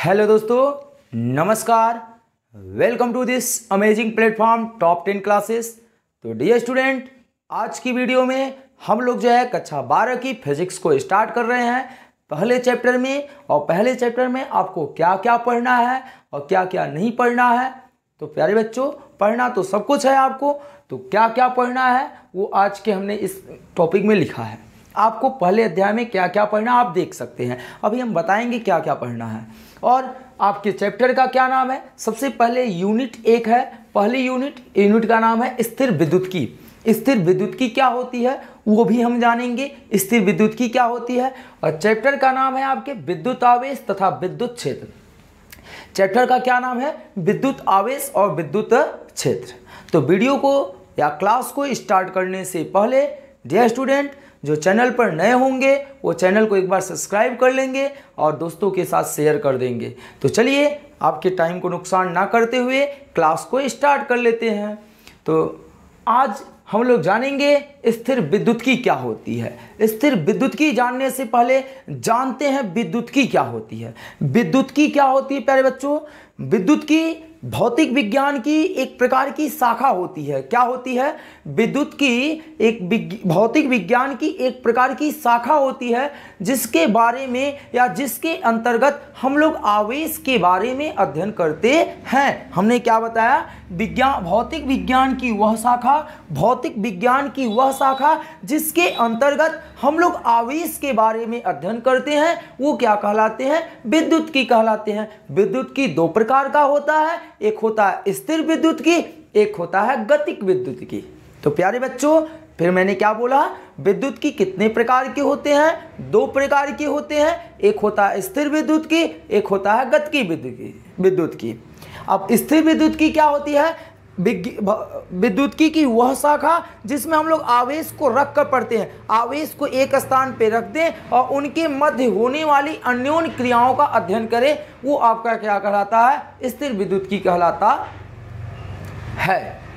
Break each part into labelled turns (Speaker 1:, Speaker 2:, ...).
Speaker 1: Hello दोस्तों, नमस्कार। Welcome to this amazing platform top 10 classes. तो डियर स्टूडेंट, आज की वीडियो में हम लोग जो है कक्षा 12 की फिजिक्स को स्टार्ट कर रहे हैं पहले चैप्टर में। और पहले चैप्टर में आपको क्या क्या पढ़ना है और क्या क्या नहीं पढ़ना है। तो प्यारे बच्चों, पढ़ना तो सब कुछ है आपको, तो क्या क्या पढ़ना है वो आज के हमने इस टॉपिक में लिखा है। आपको पहले अध्याय में क्या क्या पढ़ना आप देख सकते हैं। अभी हम बताएंगे क्या क्या पढ़ना है और आपके चैप्टर का क्या नाम है। सबसे पहले यूनिट 1 है। पहली यूनिट का नाम है स्थिर विद्युत्की। स्थिर विद्युत्की क्या होती है वो भी हम जानेंगे। स्थिर विद्युत्की क्या होती है। और चैप्टर का नाम है आपके विद्युत आवेश तथा विद्युत क्षेत्र। चैप्टर का क्या नाम है, विद्युत आवेश और विद्युत क्षेत्र। तो वीडियो को या क्लास को स्टार्ट करने से पहले डियर स्टूडेंट, जो चैनल पर नए होंगे वो चैनल को एक बार सब्सक्राइब कर लेंगे और दोस्तों के साथ शेयर कर देंगे। तो चलिए, आपके टाइम को नुकसान ना करते हुए क्लास को स्टार्ट कर लेते हैं। तो आज हम लोग जानेंगे स्थिर विद्युत्की क्या होती है। स्थिर विद्युत्की जानने से पहले जानते हैं विद्युत्की क्या होती है। विद्युत्की क्या होती है प्यारे बच्चों, विद्युत्की भौतिक विज्ञान की एक प्रकार की शाखा होती है। क्या होती है, विद्युत की एक भौतिक विज्ञान की एक प्रकार की शाखा होती है जिसके बारे में या जिसके अंतर्गत हम लोग आवेश के बारे में अध्ययन करते हैं। हमने क्या बताया, भौतिक विज्ञान की वह शाखा, भौतिक विज्ञान की वह शाखा जिसके अंतर्गत हम लोग आवेश के बारे में अध्ययन करते हैं, वो क्या कहलाते हैं, विद्युत्की कहलाते हैं। विद्युत्की दो प्रकार का होता है, एक होता है स्थिर विद्युत्की, एक होता है गतिक विद्युत्की। तो प्यारे बच्चों, फिर मैंने क्या बोला, विद्युत्की कितने प्रकार के होते हैं, दो प्रकार के होते हैं। एक होता है स्थिर विद्युत्की, एक होता है गतिकी विद्युत्की। अब स्थिर विद्युत्की क्या होती है, विद्युत्की की वह शाखा जिसमें हम लोग आवेश को रख कर पढ़ते हैं। आवेश को एक स्थान पे रख दें और उनके मध्य होने वाली अन्योन्य क्रियाओं का अध्ययन करें, वो आपका क्या कहलाता है, स्थिर विद्युत्की कहलाता है।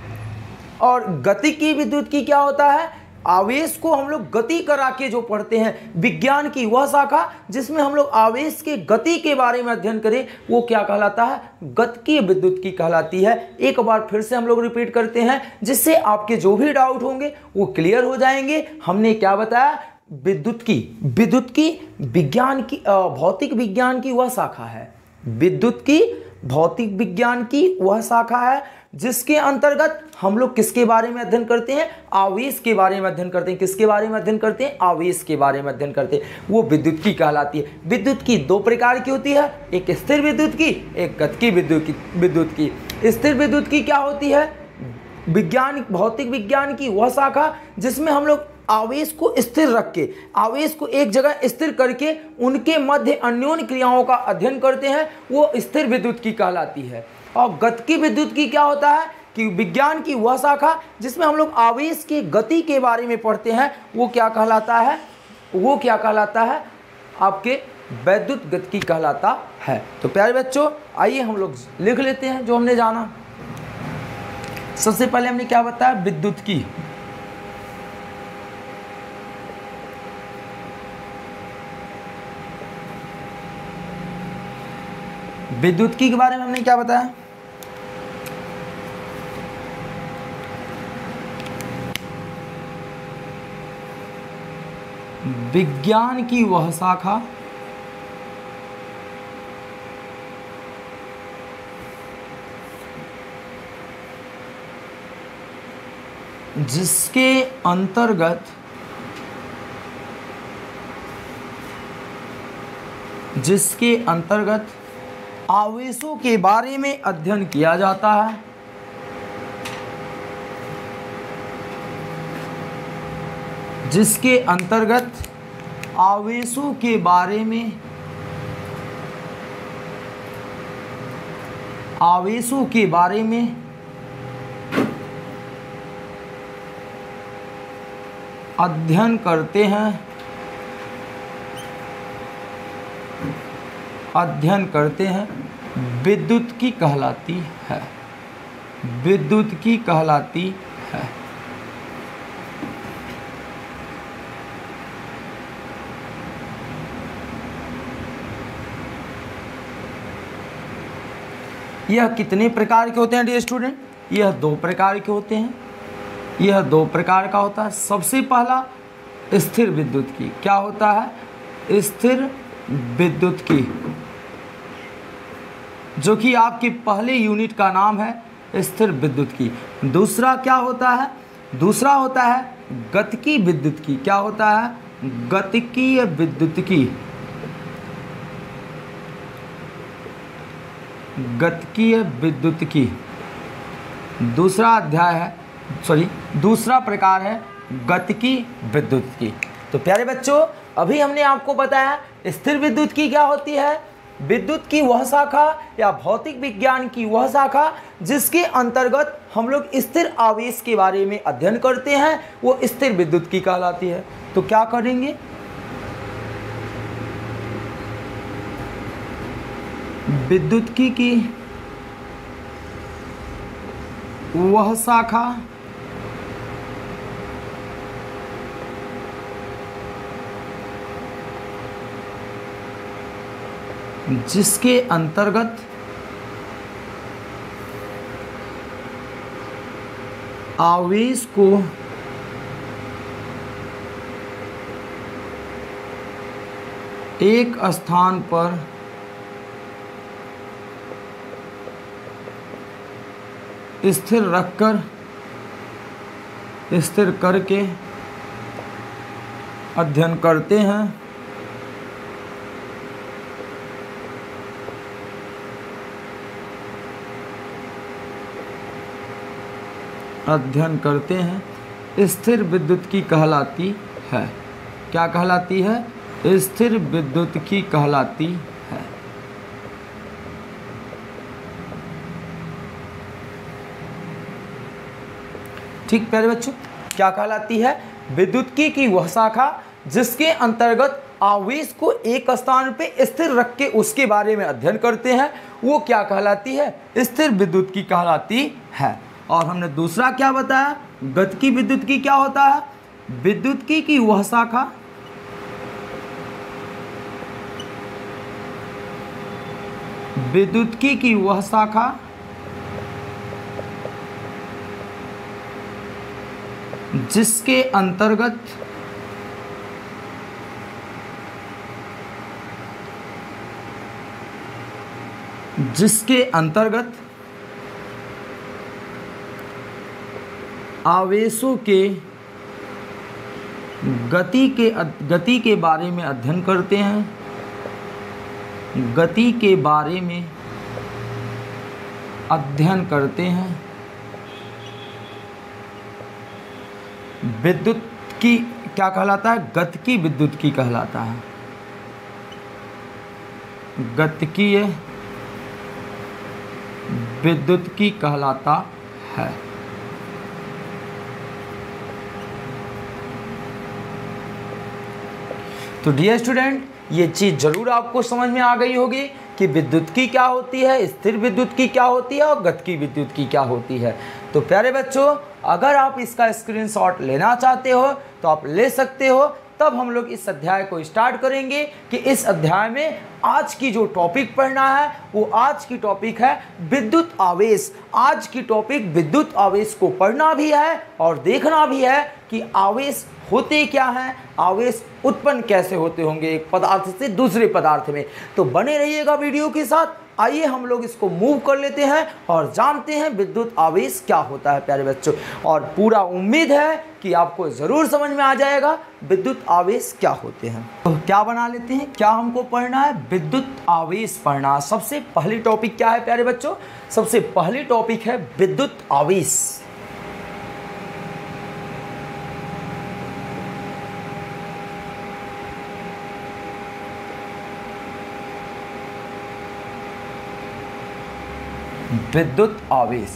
Speaker 1: और गतिकी विद्युत्की क्या होता है, आवेश को हम लोग गति करा के जो पढ़ते हैं, विज्ञान की वह शाखा जिसमें हम लोग आवेश के गति के बारे में अध्ययन करें, वो क्या कहलाता है, गतिकीय विद्युत्की कहलाती है। एक बार फिर से हम लोग रिपीट करते हैं जिससे आपके जो भी डाउट होंगे वो क्लियर हो जाएंगे। हमने क्या बताया, विद्युत्की विज्ञान की भौतिक विज्ञान की वह शाखा है। विद्युत्की भौतिक विज्ञान की वह शाखा है जिसके अंतर्गत हम लोग किसके बारे में अध्ययन करते हैं, आवेश के बारे में अध्ययन करते हैं। किसके बारे में अध्ययन करते हैं, आवेश के बारे में अध्ययन करते हैं, वो विद्युत्की कहलाती है। विद्युत्की दो प्रकार की होती है, एक स्थिर विद्युत्की, एक गतिकी विद्युत्की। स्थिर विद्युत्की क्या होती है, भौतिक विज्ञान की वह शाखा जिसमें हम लोग आवेश को स्थिर रख के, आवेश को एक जगह स्थिर करके उनके मध्य अन्योन्य क्रियाओं का अध्ययन करते हैं, वो स्थिर विद्युत्की कहलाती है। और गतिकी विद्युत्की क्या होता है कि विज्ञान की वह शाखा जिसमें हम लोग आवेश की गति के बारे में पढ़ते हैं, वो क्या कहलाता है, वो क्या कहलाता है, आपके वैद्युत गतिकी कहलाता है। तो प्यारे बच्चों, आइए हम लोग लिख लेते हैं जो हमने जाना। सबसे पहले हमने क्या बताया, विद्युत्की। विद्युत्की के बारे में हमने क्या बताया, विज्ञान की वह शाखा जिसके अंतर्गत आवेशों के बारे में अध्ययन किया जाता है। जिसके अंतर्गत आवेशों के बारे में अध्ययन करते हैं, विद्युत्की कहलाती है। यह कितने प्रकार के होते हैं डियर स्टूडेंट? यह 2 प्रकार के होते हैं। यह 2 प्रकार का होता है। सबसे पहला स्थिर विद्युत की, क्या होता है? स्थिर विद्युत की, जो कि आपके पहले यूनिट का नाम है स्थिर विद्युत की। दूसरा क्या होता है? दूसरा होता है गतिकी विद्युत की। क्या होता है? गतिकीय विद्युत की। गतिकीय विद्युत की दूसरा अध्याय है, दूसरा प्रकार है गतिकी विद्युत की। तो प्यारे बच्चों, अभी हमने आपको बताया स्थिर विद्युत की क्या होती है। विद्युत की वह शाखा या भौतिक विज्ञान की वह शाखा जिसके अंतर्गत हम लोग स्थिर आवेश के बारे में अध्ययन करते हैं, वो स्थिर विद्युत की कहलाती है। तो क्या करेंगे? विद्युत की वह शाखा जिसके अंतर्गत आवेश को एक स्थान पर स्थिर करके अध्ययन करते हैं। स्थिर विद्युत की कहलाती है। क्या कहलाती है? स्थिर विद्युत की कहलाती है। ठीक प्यारे बच्चों, क्या कहलाती है? विद्युत की वह शाखा जिसके अंतर्गत आवेश को एक स्थान पे स्थिर रख के उसके बारे में अध्ययन करते हैं, वो क्या कहलाती है? स्थिर विद्युत की कहलाती है। और हमने दूसरा क्या बताया? गतिकी विद्युत की क्या होता है? विद्युत की वह शाखा जिसके अंतर्गत आवेशों के गति के बारे में अध्ययन करते हैं। गति के बारे में अध्ययन करते हैं। विद्युत की क्या कहलाता है? गतिकी विद्युत की कहलाता है। गतिकीय विद्युत की कहलाता है। तो डियर स्टूडेंट, ये चीज़ जरूर आपको समझ में आ गई होगी कि विद्युत की क्या होती है, स्थिर विद्युत की क्या होती है और गतिकी विद्युत की क्या होती है। तो प्यारे बच्चों, अगर आप इसका स्क्रीनशॉट लेना चाहते हो तो आप ले सकते हो। तब हम लोग इस अध्याय को स्टार्ट करेंगे कि इस अध्याय में आज की जो टॉपिक पढ़ना है वो आज की टॉपिक है विद्युत आवेश। आज की टॉपिक विद्युत आवेश को पढ़ना भी है और देखना भी है कि आवेश होते क्या हैं, आवेश उत्पन्न कैसे होते होंगे एक पदार्थ से दूसरे पदार्थ में। तो बने रहिएगा वीडियो के साथ। आइए हम लोग इसको मूव कर लेते हैं और जानते हैं विद्युत आवेश क्या होता है प्यारे बच्चों। और पूरा उम्मीद है कि आपको ज़रूर समझ में आ जाएगा विद्युत आवेश क्या होते हैं। तो क्या बना लेते हैं, क्या हमको पढ़ना है? विद्युत आवेश पढ़ना। सबसे पहली टॉपिक क्या है प्यारे बच्चों? सबसे पहली टॉपिक है विद्युत आवेश। विद्युत आवेश।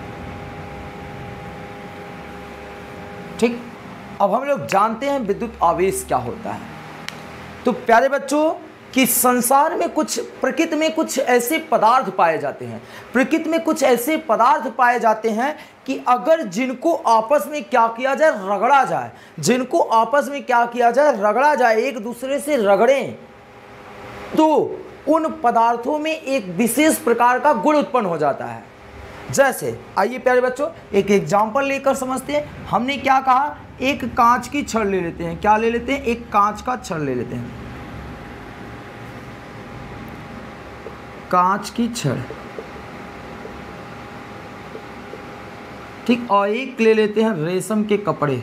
Speaker 1: ठीक, अब हम लोग जानते हैं विद्युत आवेश क्या होता है। तो प्यारे बच्चों, कि संसार में प्रकृति में कुछ ऐसे पदार्थ पाए जाते हैं, प्रकृति में कुछ ऐसे पदार्थ पाए जाते हैं कि अगर जिनको आपस में क्या किया जाए, रगड़ा जाए, जिनको आपस में क्या किया जाए, रगड़ा जाए, एक दूसरे से रगड़ें, तो उन पदार्थों में एक विशेष प्रकार का गुण उत्पन्न हो जाता है। जैसे आइए प्यारे बच्चों एक एग्जाम्पल लेकर समझते हैं। हमने क्या कहा, एक कांच की छड़ ले लेते हैं। क्या ले लेते हैं, एक कांच का छड़ ले लेते हैं, कांच की छड़, ठीक। और एक ले लेते हैं रेशम के कपड़े,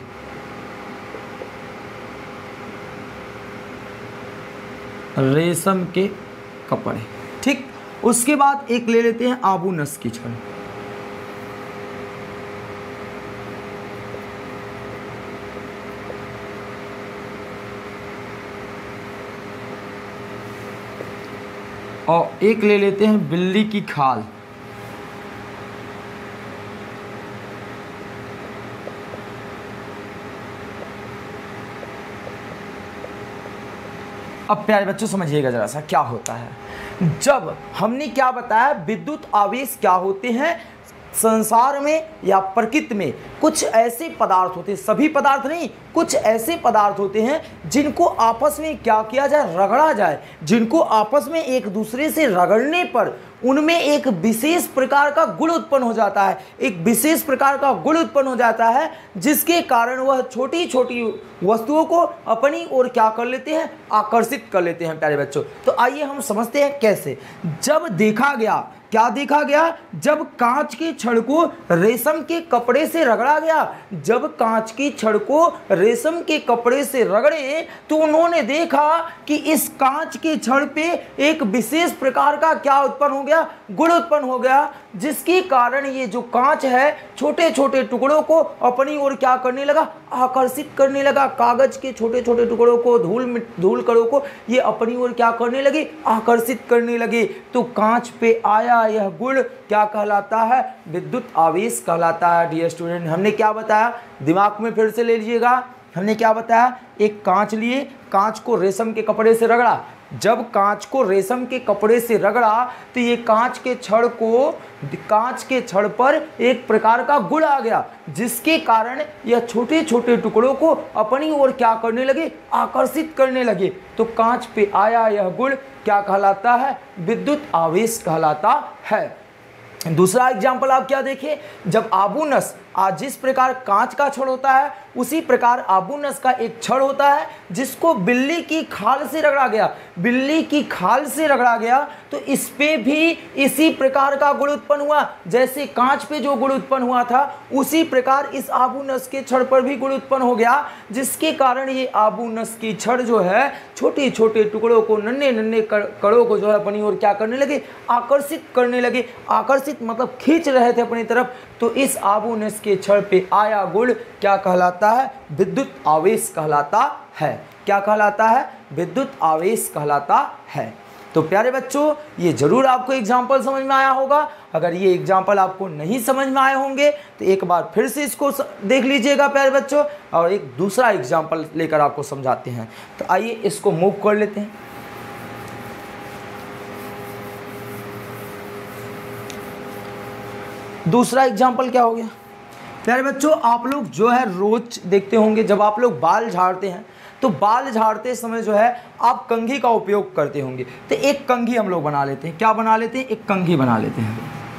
Speaker 1: रेशम के कपड़े, ठीक। उसके बाद एक ले लेते हैं आबू नस की छड़, और एक ले लेते हैं बिल्ली की खाल, अब प्यारे बच्चों समझिएगा जरा सा क्या होता है। जब हमने क्या बताया, विद्युत आवेश क्या होते हैं, संसार में या प्रकृति में कुछ ऐसे पदार्थ होते हैं, सभी पदार्थ नहीं, कुछ ऐसे पदार्थ होते हैं जिनको आपस में क्या किया जाए, रगड़ा जाए, जिनको आपस में एक दूसरे से रगड़ने पर उनमें एक विशेष प्रकार का गुण उत्पन्न हो जाता है, एक विशेष प्रकार का गुण उत्पन्न हो जाता है, जिसके कारण वह छोटी छोटी वस्तुओं को अपनी ओर क्या कर लेते हैं, आकर्षित कर लेते हैं प्यारे बच्चों। तो आइए हम समझते हैं कैसे। जब देखा गया, क्या देखा गया, जब कांच की छड़ को रेशम के कपड़े से रगड़ा गया, जब कांच की छड़ को रेशम के कपड़े से रगड़े तो उन्होंने देखा कि इस कांच की छड़ पे एक विशेष प्रकार का क्या उत्पन्न हो गया, गुण उत्पन्न हो गया, जिसके कारण ये जो कांच है छोटे छोटे टुकड़ों को अपनी ओर क्या करने लगा, आकर्षित करने लगा। कागज के छोटे छोटे टुकड़ों को, धूल कणों को ये अपनी ओर क्या करने लगे, आकर्षित करने लगे। तो कांच पे आया यह गुण क्या कहलाता है, विद्युत आवेश कहलाता है। डियर स्टूडेंट, हमने क्या बताया, दिमाग में फिर से ले लीजिएगा। हमने क्या बताया, एक कांच लिए, कांच को रेशम के कपड़े से रगड़ा। जब कांच को रेशम के कपड़े से रगड़ा तो ये कांच के छड़ पर एक प्रकार का गुण आ गया, जिसके कारण यह छोटे छोटे टुकड़ों को अपनी ओर क्या करने लगे, आकर्षित करने लगे। तो कांच पे आया यह गुण क्या कहलाता है, विद्युत आवेश कहलाता है। दूसरा एग्जाम्पल आप क्या देखिए, जब आबूनस, आज जिस प्रकार कांच का छड़ होता है उसी प्रकार आबूनस का एक छड़ होता है जिसको बिल्ली की खाल से रगड़ा गया, बिल्ली की खाल से रगड़ा गया तो इस पे भी इसी प्रकार का गुण उत्पन्न हुआ। जैसे कांच पे जो गुण उत्पन्न हुआ था उसी प्रकार इस आबूनस के छड़ पर भी गुण उत्पन्न हो गया, जिसके कारण ये आबूनस की छड़ जो है छोटे छोटे टुकड़ों को, नन्हे नन्हे कणों को जो है अपनी ओर क्या करने लगे, आकर्षित करने लगे। आकर्षित मतलब खींच रहे थे अपनी तरफ। तो इस आबूनस के छड़ पे आया गुण क्या कहलाता है, विद्युत आवेश कहलाता है। क्या कहलाता है, विद्युत आवेश कहलाता है। तो प्यारे बच्चों, ये जरूर आपको एग्जाम्पल समझ में आया होगा। अगर ये एग्जाम्पल आपको नहीं समझ में आए होंगे तो एक बार फिर से इसको देख लीजिएगा प्यारे बच्चों, और एक दूसरा एग्जाम्पल लेकर आपको समझाते हैं। तो आइए इसको मूव कर लेते हैं। दूसरा एग्जाम्पल क्या हो गया प्यारे बच्चों, आप लोग जो है रोज देखते होंगे जब आप लोग बाल झाड़ते हैं तो बाल झाड़ते समय जो है आप कंघी का उपयोग करते होंगे। तो एक कंघी हम लोग बना लेते हैं। क्या बना लेते हैं, एक कंघी बना लेते हैं,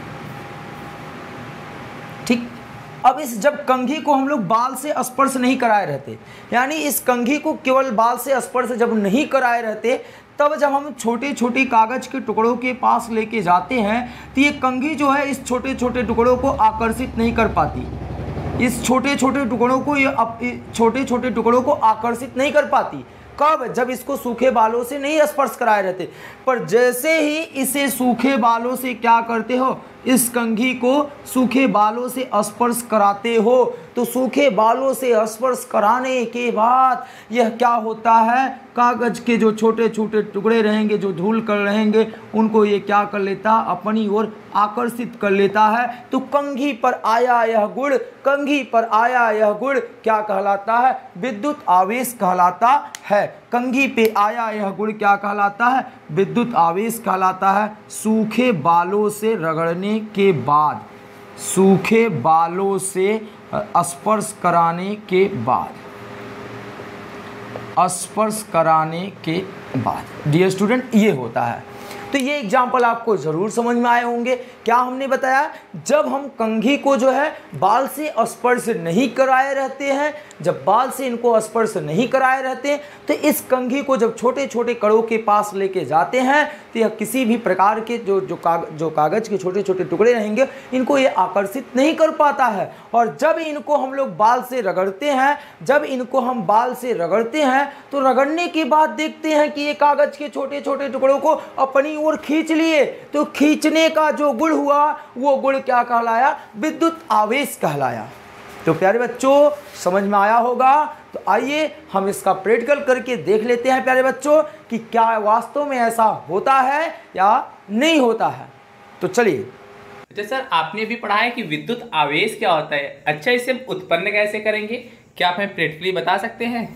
Speaker 1: ठीक। अब इस जब कंघी को हम लोग बाल से स्पर्श नहीं कराए रहते, यानी इस कंघी को केवल बाल से स्पर्श जब नहीं कराए रहते, तब जब हम छोटे छोटे कागज के टुकड़ों के पास लेके जाते हैं तो ये कंघी जो है इस छोटे छोटे टुकड़ों को आकर्षित नहीं कर पाती, इस छोटे छोटे टुकड़ों को छोटे छोटे टुकड़ों को आकर्षित नहीं कर पाती। कब, जब इसको सूखे बालों से नहीं स्पर्श कराए रहते। पर जैसे ही इसे सूखे बालों से क्या करते हो, इस कंघी को सूखे बालों से स्पर्श कराते हो, तो सूखे बालों से स्पर्श कराने के बाद यह क्या होता है, कागज के जो छोटे छोटे टुकड़े रहेंगे, जो धूल कर रहेंगे, उनको ये क्या कर लेता, अपनी ओर आकर्षित कर लेता है। तो कंघी पर आया यह गुण, कंघी पर आया यह गुण क्या कहलाता है, विद्युत आवेश कहलाता है। कंघी पे आया यह गुण क्या कहलाता है, विद्युत आवेश कहलाता है। सूखे बालों से रगड़ने के बाद, सूखे बालों से स्पर्श कराने के बाद, स्पर्श कराने के बाद डियर स्टूडेंट ये होता है। तो ये एग्जाम्पल आपको ज़रूर समझ में आए होंगे। क्या हमने बताया, जब हम कंघी को जो है बाल से स्पर्श नहीं कराए रहते हैं, जब बाल से इनको स्पर्श नहीं कराए रहते हैं, तो इस कंघी को जब छोटे छोटे कड़ों के पास लेके जाते हैं तो यह किसी भी प्रकार के जो कागज़ के छोटे छोटे टुकड़े रहेंगे इनको ये आकर्षित नहीं कर पाता है। और जब इनको हम लोग बाल से रगड़ते हैं, जब इनको हम बाल से रगड़ते हैं तो रगड़ने के बाद देखते हैं कि ये कागज़ के छोटे छोटे टुकड़ों को अपनी ओर खींच लिए। तो खींचने का जो गुण हुआ वो गुण क्या कहलाया, विद्युत आवेश कहलाया। तो प्यारे बच्चों समझ में आया होगा। तो आइए हम इसका प्रैक्टिकल करके देख लेते हैं प्यारे बच्चों कि क्या वास्तव में ऐसा होता है या नहीं होता है। तो चलिए।
Speaker 2: तो सर आपने भी पढ़ा है कि विद्युत आवेश क्या होता है। अच्छा, इसे हम उत्पन्न कैसे करेंगे, क्या आप हमें प्रैक्टिकली बता सकते हैं?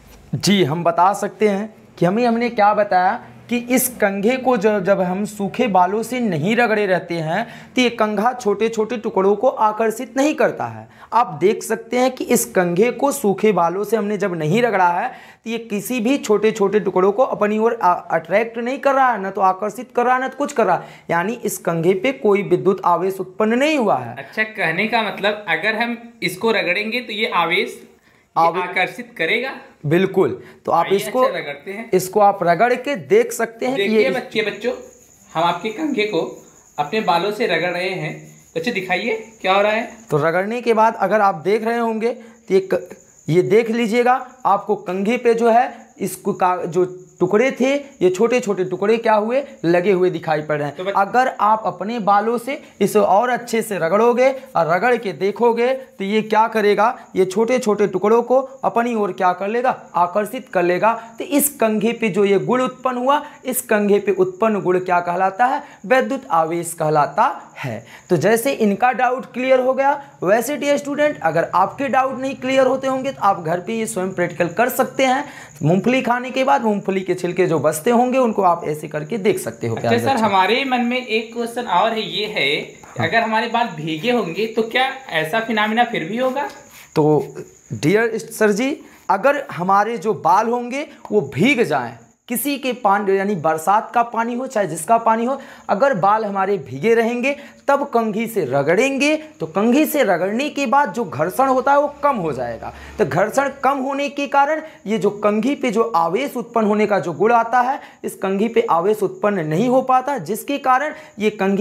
Speaker 1: जी हम बता सकते हैं कि हमने क्या बताया कि इस कंघे को जब हम सूखे बालों से नहीं रगड़े रहते हैं तो ये कंघा छोटे छोटे टुकड़ों को आकर्षित नहीं करता है। आप देख सकते हैं कि इस कंघे को सूखे बालों से हमने जब नहीं रगड़ा है तो ये किसी भी छोटे छोटे टुकड़ों को अपनी ओर अट्रैक्ट नहीं कर रहा है, न तो आकर्षित कर रहा है न तो कुछ कर रहा है, यानी इस कंघे पे कोई विद्युत आवेश उत्पन्न नहीं हुआ है।
Speaker 2: अच्छा, कहने का मतलब अगर हम इसको रगड़ेंगे तो ये आवेश आकर्षित करेगा।
Speaker 1: बिल्कुल। तो आप इसको
Speaker 2: रगड़ते हैं,
Speaker 1: इसको आप रगड़ के देख सकते हैं।
Speaker 2: देखिए बच्चों, हम आपके कंघे को अपने बालों से रगड़ रहे हैं। बच्चे दिखाइए क्या हो रहा है।
Speaker 1: तो रगड़ने के बाद अगर आप देख रहे होंगे तो ये देख लीजिएगा, आपको कंघे पे जो है इसको जो टुकड़े थे ये छोटे छोटे टुकड़े क्या हुए, लगे हुए दिखाई पड़ रहे हैं। तो अगर आप अपने बालों से इसे और अच्छे से रगड़ोगे और रगड़ के देखोगे तो ये क्या करेगा, ये छोटे छोटे टुकड़ों को अपनी ओर क्या कर लेगा, आकर्षित कर लेगा। तो इस कंघे पे जो ये गुण उत्पन्न हुआ, इस कंघे पे उत्पन्न गुण क्या कहलाता है, विद्युत आवेश कहलाता है। तो जैसे इनका डाउट क्लियर हो गया, वैसे डियर स्टूडेंट अगर आपके डाउट नहीं क्लियर होते होंगे तो आप घर पे ये स्वयं प्रैक्टिकल कर सकते हैं। मूंगफली खाने के बाद मूंगफली के छिलके जो बचते होंगे उनको आप ऐसे करके देख सकते हो।
Speaker 2: अच्छा सर, हमारे मन में एक क्वेश्चन और है, ये है अगर हमारे बाल भीगे होंगे तो क्या ऐसा फिनोमेना फिर भी होगा?
Speaker 1: तो डियर सर जी, अगर हमारे जो बाल होंगे वो भीग जाएं, किसी के पानी यानी बरसात का पानी हो चाहे जिसका पानी हो, अगर बाल हमारे भीगे रहेंगे तब कंघी से रगड़ेंगे तो कंघी से रगड़ने के बाद जो घर्षण होता है वो कम हो जाएगा। तो घर्षण कम होने के कारण ये जो कंघी पे जो आवेश उत्पन्न होने का जो गुण आता है, इस कंघी पे आवेश उत्पन्न नहीं हो पाता, जिसके कारण ये कंघी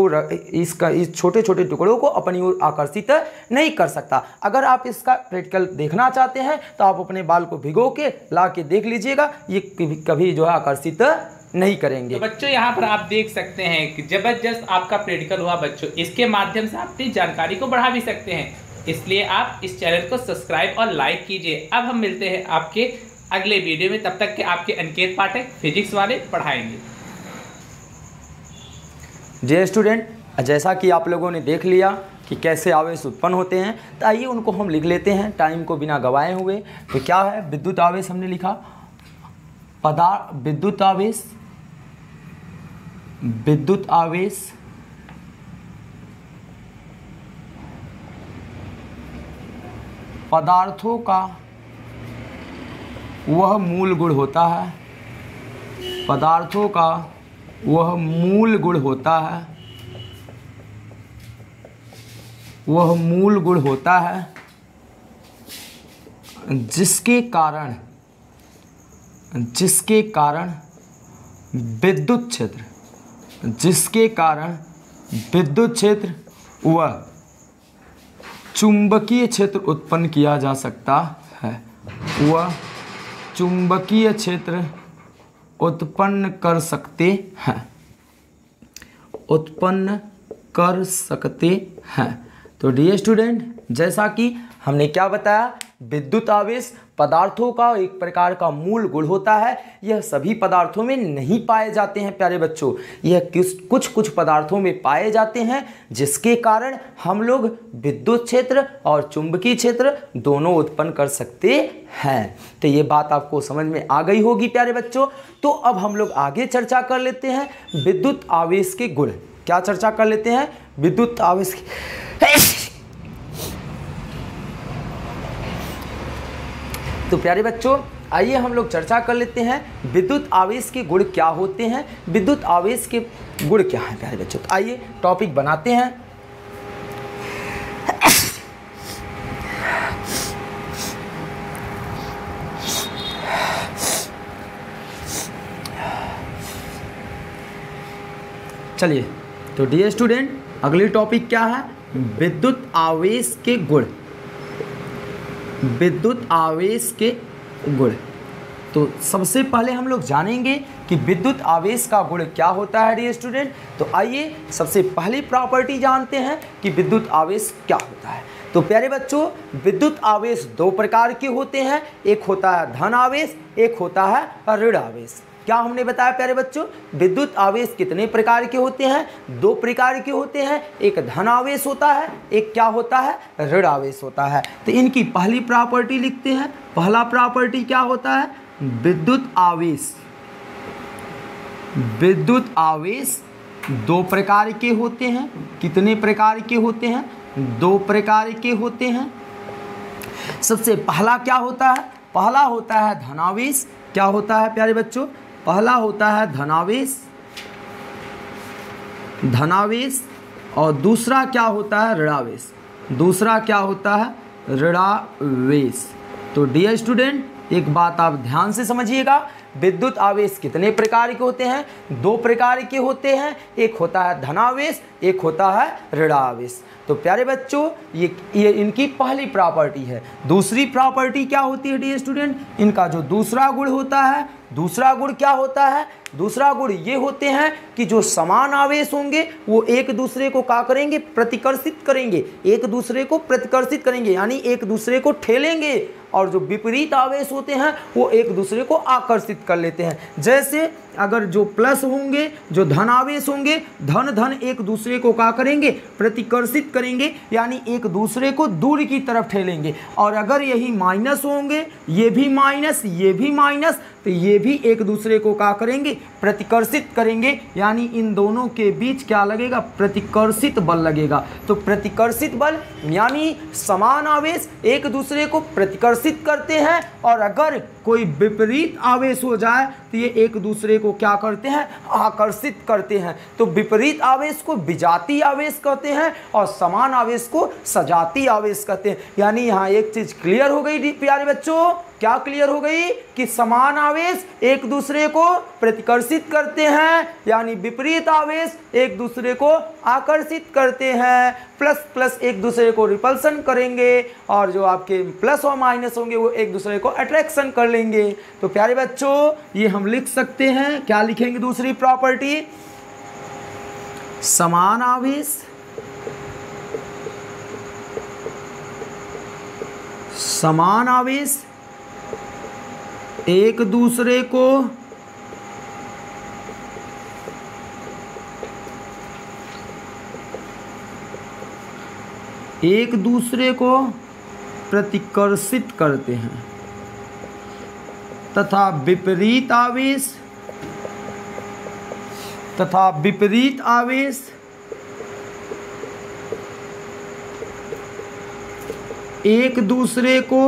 Speaker 1: इस छोटे छोटे टुकड़ों को अपनी ओर आकर्षित नहीं कर सकता। अगर आप इसका प्रैक्टिकल देखना चाहते हैं तो आप अपने बाल को भिगो के ला के देख लीजिएगा, ये कभी जो है आकर्षित नहीं करेंगे।
Speaker 2: तो बच्चों यहाँ पर आप देख सकते हैं कि जबरदस्त आपका प्रैक्टिकल हुआ बच्चों। इसके माध्यम से आप अपनी जानकारी को बढ़ा भी सकते हैं, इसलिए आप इस चैनल को सब्सक्राइब और लाइक कीजिए। अब हम मिलते हैं आपके अगले वीडियो में, तब तक के आपके अनिकेत पाठक फिजिक्स वाले पढ़ाएंगे।
Speaker 1: डियर स्टूडेंट, जैसा कि आप लोगों ने देख लिया कि कैसे आवेश उत्पन्न होते हैं, तो आइए उनको हम लिख लेते हैं टाइम को बिना गवाए हुए। तो क्या है, विद्युत आवेश हमने लिखा, विद्युत आवेश पदार्थों का वह मूल गुण होता है, पदार्थों का वह मूल गुण होता है, वह मूल गुण होता है जिसके कारण विद्युत क्षेत्र व चुंबकीय क्षेत्र उत्पन्न किया जा सकता है, वह चुंबकीय क्षेत्र उत्पन्न कर सकते हैं। तो डियर स्टूडेंट, जैसा कि हमने क्या बताया, विद्युत आवेश पदार्थों का एक प्रकार का मूल गुण होता है। यह सभी पदार्थों में नहीं पाए जाते हैं प्यारे बच्चों, यह कुछ पदार्थों में पाए जाते हैं, जिसके कारण हम लोग विद्युत क्षेत्र और चुंबकीय क्षेत्र दोनों उत्पन्न कर सकते हैं। तो ये बात आपको समझ में आ गई होगी प्यारे बच्चों। तो अब हम लोग आगे चर्चा कर लेते हैं विद्युत आवेश के गुण। क्या चर्चा कर लेते हैं, विद्युत आवेश तो प्यारे बच्चों आइए हम लोग चर्चा कर लेते हैं विद्युत आवेश के गुण क्या होते हैं, विद्युत आवेश के गुण क्या हैं प्यारे बच्चों। तो आइए टॉपिक बनाते हैं। चलिए, तो डियर स्टूडेंट, अगली टॉपिक क्या है, विद्युत आवेश के गुण। विद्युत आवेश के गुण। तो सबसे पहले हम लोग जानेंगे कि विद्युत आवेश का गुण क्या होता है डियर स्टूडेंट। तो आइए सबसे पहली प्रॉपर्टी जानते हैं कि विद्युत आवेश क्या होता है। तो प्यारे बच्चों, विद्युत आवेश दो प्रकार के होते हैं, एक होता है धन आवेश, एक होता है ऋण आवेश। क्या हमने बताया प्यारे बच्चों, विद्युत आवेश कितने प्रकार के होते हैं, दो प्रकार के होते हैं, एक धन आवेश होता है, एक क्या होता है, ऋण आवेश होता है। तो इनकी पहली प्रॉपर्टी लिखते हैं। पहला प्रॉपर्टी क्या होता है, विद्युत आवेश। विद्युत आवेश दो प्रकार के होते हैं। कितने प्रकार के होते हैं, दो प्रकार के होते हैं। सबसे पहला क्या होता है, पहला होता है धनावेश। क्या होता है प्यारे बच्चों, पहला होता है धनावेश, धनावेश, और दूसरा क्या होता है, ऋणावेश। दूसरा क्या होता है, ऋणावेश। तो डियर स्टूडेंट, एक बात आप ध्यान से समझिएगा, विद्युत आवेश कितने प्रकार के होते हैं, दो प्रकार के होते हैं, एक होता है धनावेश, एक होता है ऋणावेश। तो प्यारे बच्चों, ये इनकी पहली प्रॉपर्टी है। दूसरी प्रॉपर्टी क्या होती है डियर स्टूडेंट, इनका जो दूसरा गुण होता है, दूसरा गुण क्या होता है, दूसरा गुण ये होते हैं कि जो समान आवेश होंगे वो एक दूसरे को क्या करेंगे, प्रतिकर्षित करेंगे, एक दूसरे को प्रतिकर्षित करेंगे, यानी एक दूसरे को ठेलेंगे। और जो विपरीत आवेश होते हैं वो एक दूसरे को आकर्षित कर लेते हैं। जैसे अगर जो प्लस होंगे, जो धन आवेश होंगे, धन धन एक दूसरे को क्या करेंगे, प्रतिकर्षित करेंगे, यानी एक दूसरे को दूर की तरफ ठेलेंगे। और अगर यही माइनस होंगे, ये भी माइनस, ये भी माइनस, तो ये भी एक दूसरे को क्या करेंगे, प्रतिकर्षित करेंगे, यानी इन दोनों के बीच क्या लगेगा, प्रतिकर्षित बल लगेगा। तो प्रतिकर्षित बल यानी समान आवेश एक दूसरे को प्रतिकर्षित करते हैं, और अगर कोई विपरीत आवेश हो जाए तो ये एक दूसरे को क्या करते हैं, आकर्षित करते हैं। तो विपरीत आवेश को विजातीय आवेश कहते हैं और समान आवेश को सजातीय आवेश कहते हैं। यानी यहाँ एक चीज क्लियर हो गई प्यारे बच्चों, क्या क्लियर हो गई कि समान आवेश एक दूसरे को प्रतिकर्षित करते हैं, यानी विपरीत आवेश एक दूसरे को आकर्षित करते हैं। प्लस प्लस एक दूसरे को रिपल्सन करेंगे, और जो आपके प्लस और माइनस होंगे वो एक दूसरे को अट्रैक्शन कर लेंगे। तो प्यारे बच्चों, ये हम लिख सकते हैं, क्या लिखेंगे दूसरी प्रॉपर्टी, समान आवेश, समान आवेश एक दूसरे को प्रतिकर्षित करते हैं, तथा विपरीत आवेश एक दूसरे को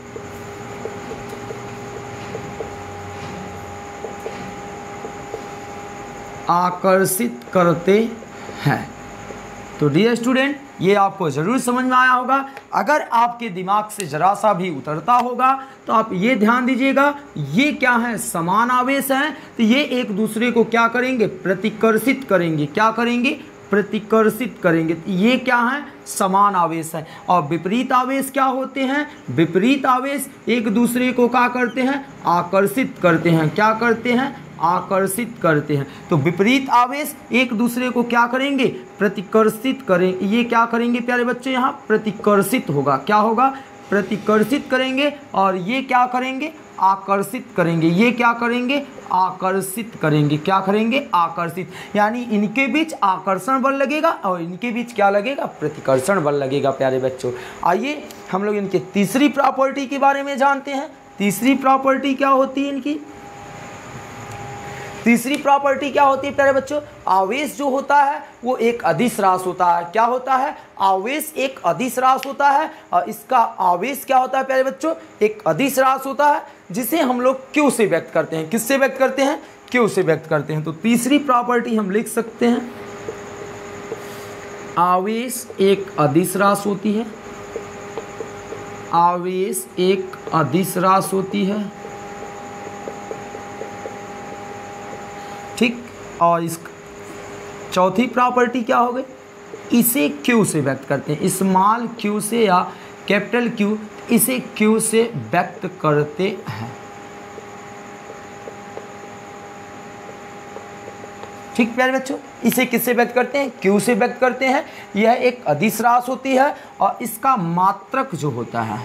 Speaker 1: आकर्षित करते हैं। तो डियर स्टूडेंट, ये आपको ज़रूर समझ में आया होगा। अगर आपके दिमाग से जरा सा भी उतरता होगा तो आप ये ध्यान दीजिएगा, ये क्या है, समान आवेश हैं, तो ये एक दूसरे को क्या करेंगे, प्रतिकर्षित करेंगे। क्या करेंगे, प्रतिकर्षित करेंगे। तो ये क्या है, समान आवेश है। और विपरीत आवेश क्या होते हैं, विपरीत आवेश एक दूसरे को क्या करते हैं, आकर्षित करते हैं। क्या करते हैं, आकर्षित करते हैं। तो विपरीत आवेश एक दूसरे को क्या करेंगे, प्रतिकर्षित करें। ये क्या करेंगे प्यारे बच्चे, यहाँ प्रतिकर्षित होगा। क्या होगा, प्रतिकर्षित करेंगे। और ये क्या करेंगे, आकर्षित करेंगे। ये क्या करेंगे, आकर्षित करेंगे। क्या करेंगे, आकर्षित। यानी इनके बीच आकर्षण बल लगेगा और इनके बीच क्या लगेगा, प्रतिकर्षण बल लगेगा। प्यारे बच्चों, आइए हम लोग इनके तीसरी प्रॉपर्टी के बारे में जानते हैं। तीसरी प्रॉपर्टी क्या होती है इनकी, तीसरी प्रॉपर्टी क्या होती है प्यारे बच्चों, आवेश जो होता है वो एक अदिश राशि होता है। क्या होता है, आवेश एक अदिश राशि होता है और इसका आवेश क्या होता है प्यारे बच्चों, एक अदिश राशि होता है जिसे हम लोग Q से व्यक्त करते हैं। किससे व्यक्त करते हैं, Q से व्यक्त करते हैं। तो तीसरी प्रॉपर्टी हम लिख सकते हैं, आवेश एक अदिश राशि होती है, आवेश एक अदिश राशि होती है, ठीक। और इस चौथी प्रॉपर्टी क्या हो गई, इसे Q से व्यक्त करते हैं, स्मॉल q से या कैपिटल Q, इसे Q से व्यक्त करते हैं, ठीक प्यारे बच्चों। इसे किससे व्यक्त करते हैं, Q से व्यक्त करते हैं। यह एक अदिश राशि होती है और इसका मात्रक जो होता है,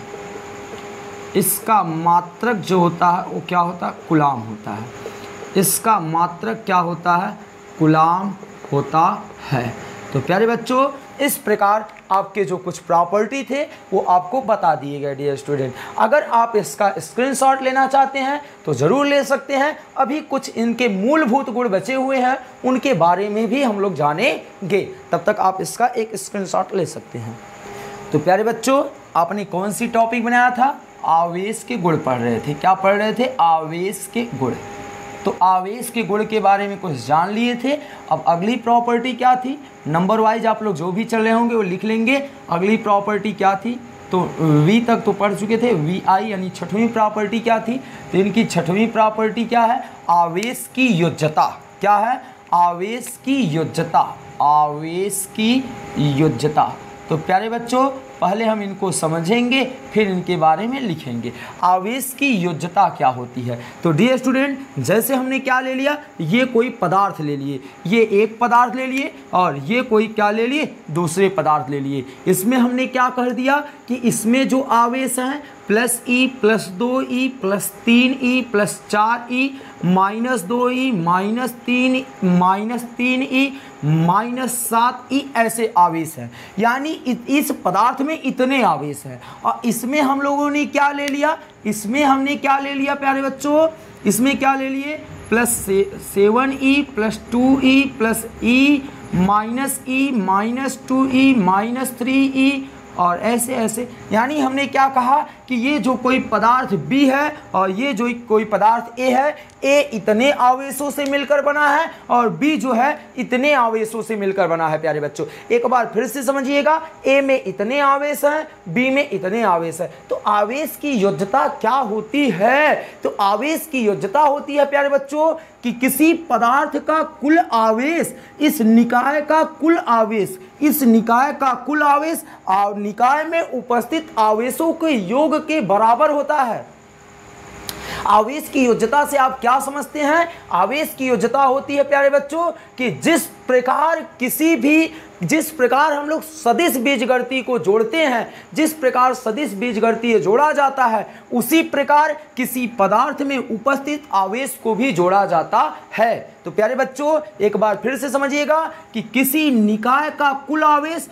Speaker 1: इसका मात्रक जो होता है वो क्या होता है, कूलाम होता है। इसका मात्रक क्या होता है, कूलाम होता है। तो प्यारे बच्चों इस प्रकार आपके जो कुछ प्रॉपर्टी थे वो आपको बता दिए गए डियर स्टूडेंट। अगर आप इसका स्क्रीनशॉट लेना चाहते हैं तो ज़रूर ले सकते हैं। अभी कुछ इनके मूलभूत गुण बचे हुए हैं, उनके बारे में भी हम लोग जानेंगे, तब तक आप इसका एक स्क्रीनशॉट ले सकते हैं। तो प्यारे बच्चों आपने कौन सी टॉपिक बनाया था, आवेश के गुण पढ़ रहे थे। क्या पढ़ रहे थे, आवेश के गुण। तो आवेश के गुण के बारे में कुछ जान लिए थे। अब अगली प्रॉपर्टी क्या थी, नंबर वाइज आप लोग जो भी चल रहे होंगे वो लिख लेंगे। अगली प्रॉपर्टी क्या थी, तो वी तक तो पढ़ चुके थे, वी आई यानी छठवीं प्रॉपर्टी क्या थी। तो इनकी छठवीं प्रॉपर्टी क्या है, आवेश की योज्यता। क्या है, आवेश की योज्यता, आवेश की योज्यता। तो प्यारे बच्चों पहले हम इनको समझेंगे फिर इनके बारे में लिखेंगे। आवेश की योज्यता क्या होती है। तो डियर स्टूडेंट जैसे हमने क्या ले लिया, ये कोई पदार्थ ले लिए, ये एक पदार्थ ले लिए और ये कोई क्या ले लिए, दूसरे पदार्थ ले लिए। इसमें हमने क्या कर दिया कि इसमें जो आवेश हैं plus e plus 2e plus 3e plus 4e minus 2e minus 3e minus 7e ऐसे आवेश हैं। यानी इस पदार्थ में इतने आवेश हैं। और इसमें हम लोगों ने क्या ले लिया, इसमें हमने क्या ले लिया प्यारे बच्चों, इसमें क्या ले लिए, plus 7e plus 2e plus e minus e minus 2e minus 3e और ऐसे ऐसे। यानी हमने क्या कहा कि ये जो कोई पदार्थ B है और ये जो कोई पदार्थ A है, A इतने आवेशों से मिलकर बना है और B जो है इतने आवेशों से मिलकर बना है। प्यारे बच्चों एक बार फिर से समझिएगा, A में इतने आवेश हैं, B में इतने आवेश हैं। तो आवेश की योज्यता क्या होती है, तो आवेश की योज्यता होती है प्यारे बच्चों कि किसी पदार्थ का कुल आवेश इस निकाय का कुल आवेश, इस निकाय का कुल आवेश और निकाय में उपस्थित आवेशों के योग के बराबर होता है। आवेश की योज्यता से आप क्या समझते हैं, आवेश की योज्यता होती है प्यारे बच्चों कि जिस प्रकार हम लोग सदिश बीजगणितीय को जोड़ते हैं, जिस प्रकार सदिश बीजगणितीय जोड़ा जाता है, उसी प्रकार किसी पदार्थ में उपस्थित आवेश को भी जोड़ा जाता है। तो प्यारे बच्चों एक बार फिर से समझिएगा कि किसी निकाय का कुल आवेश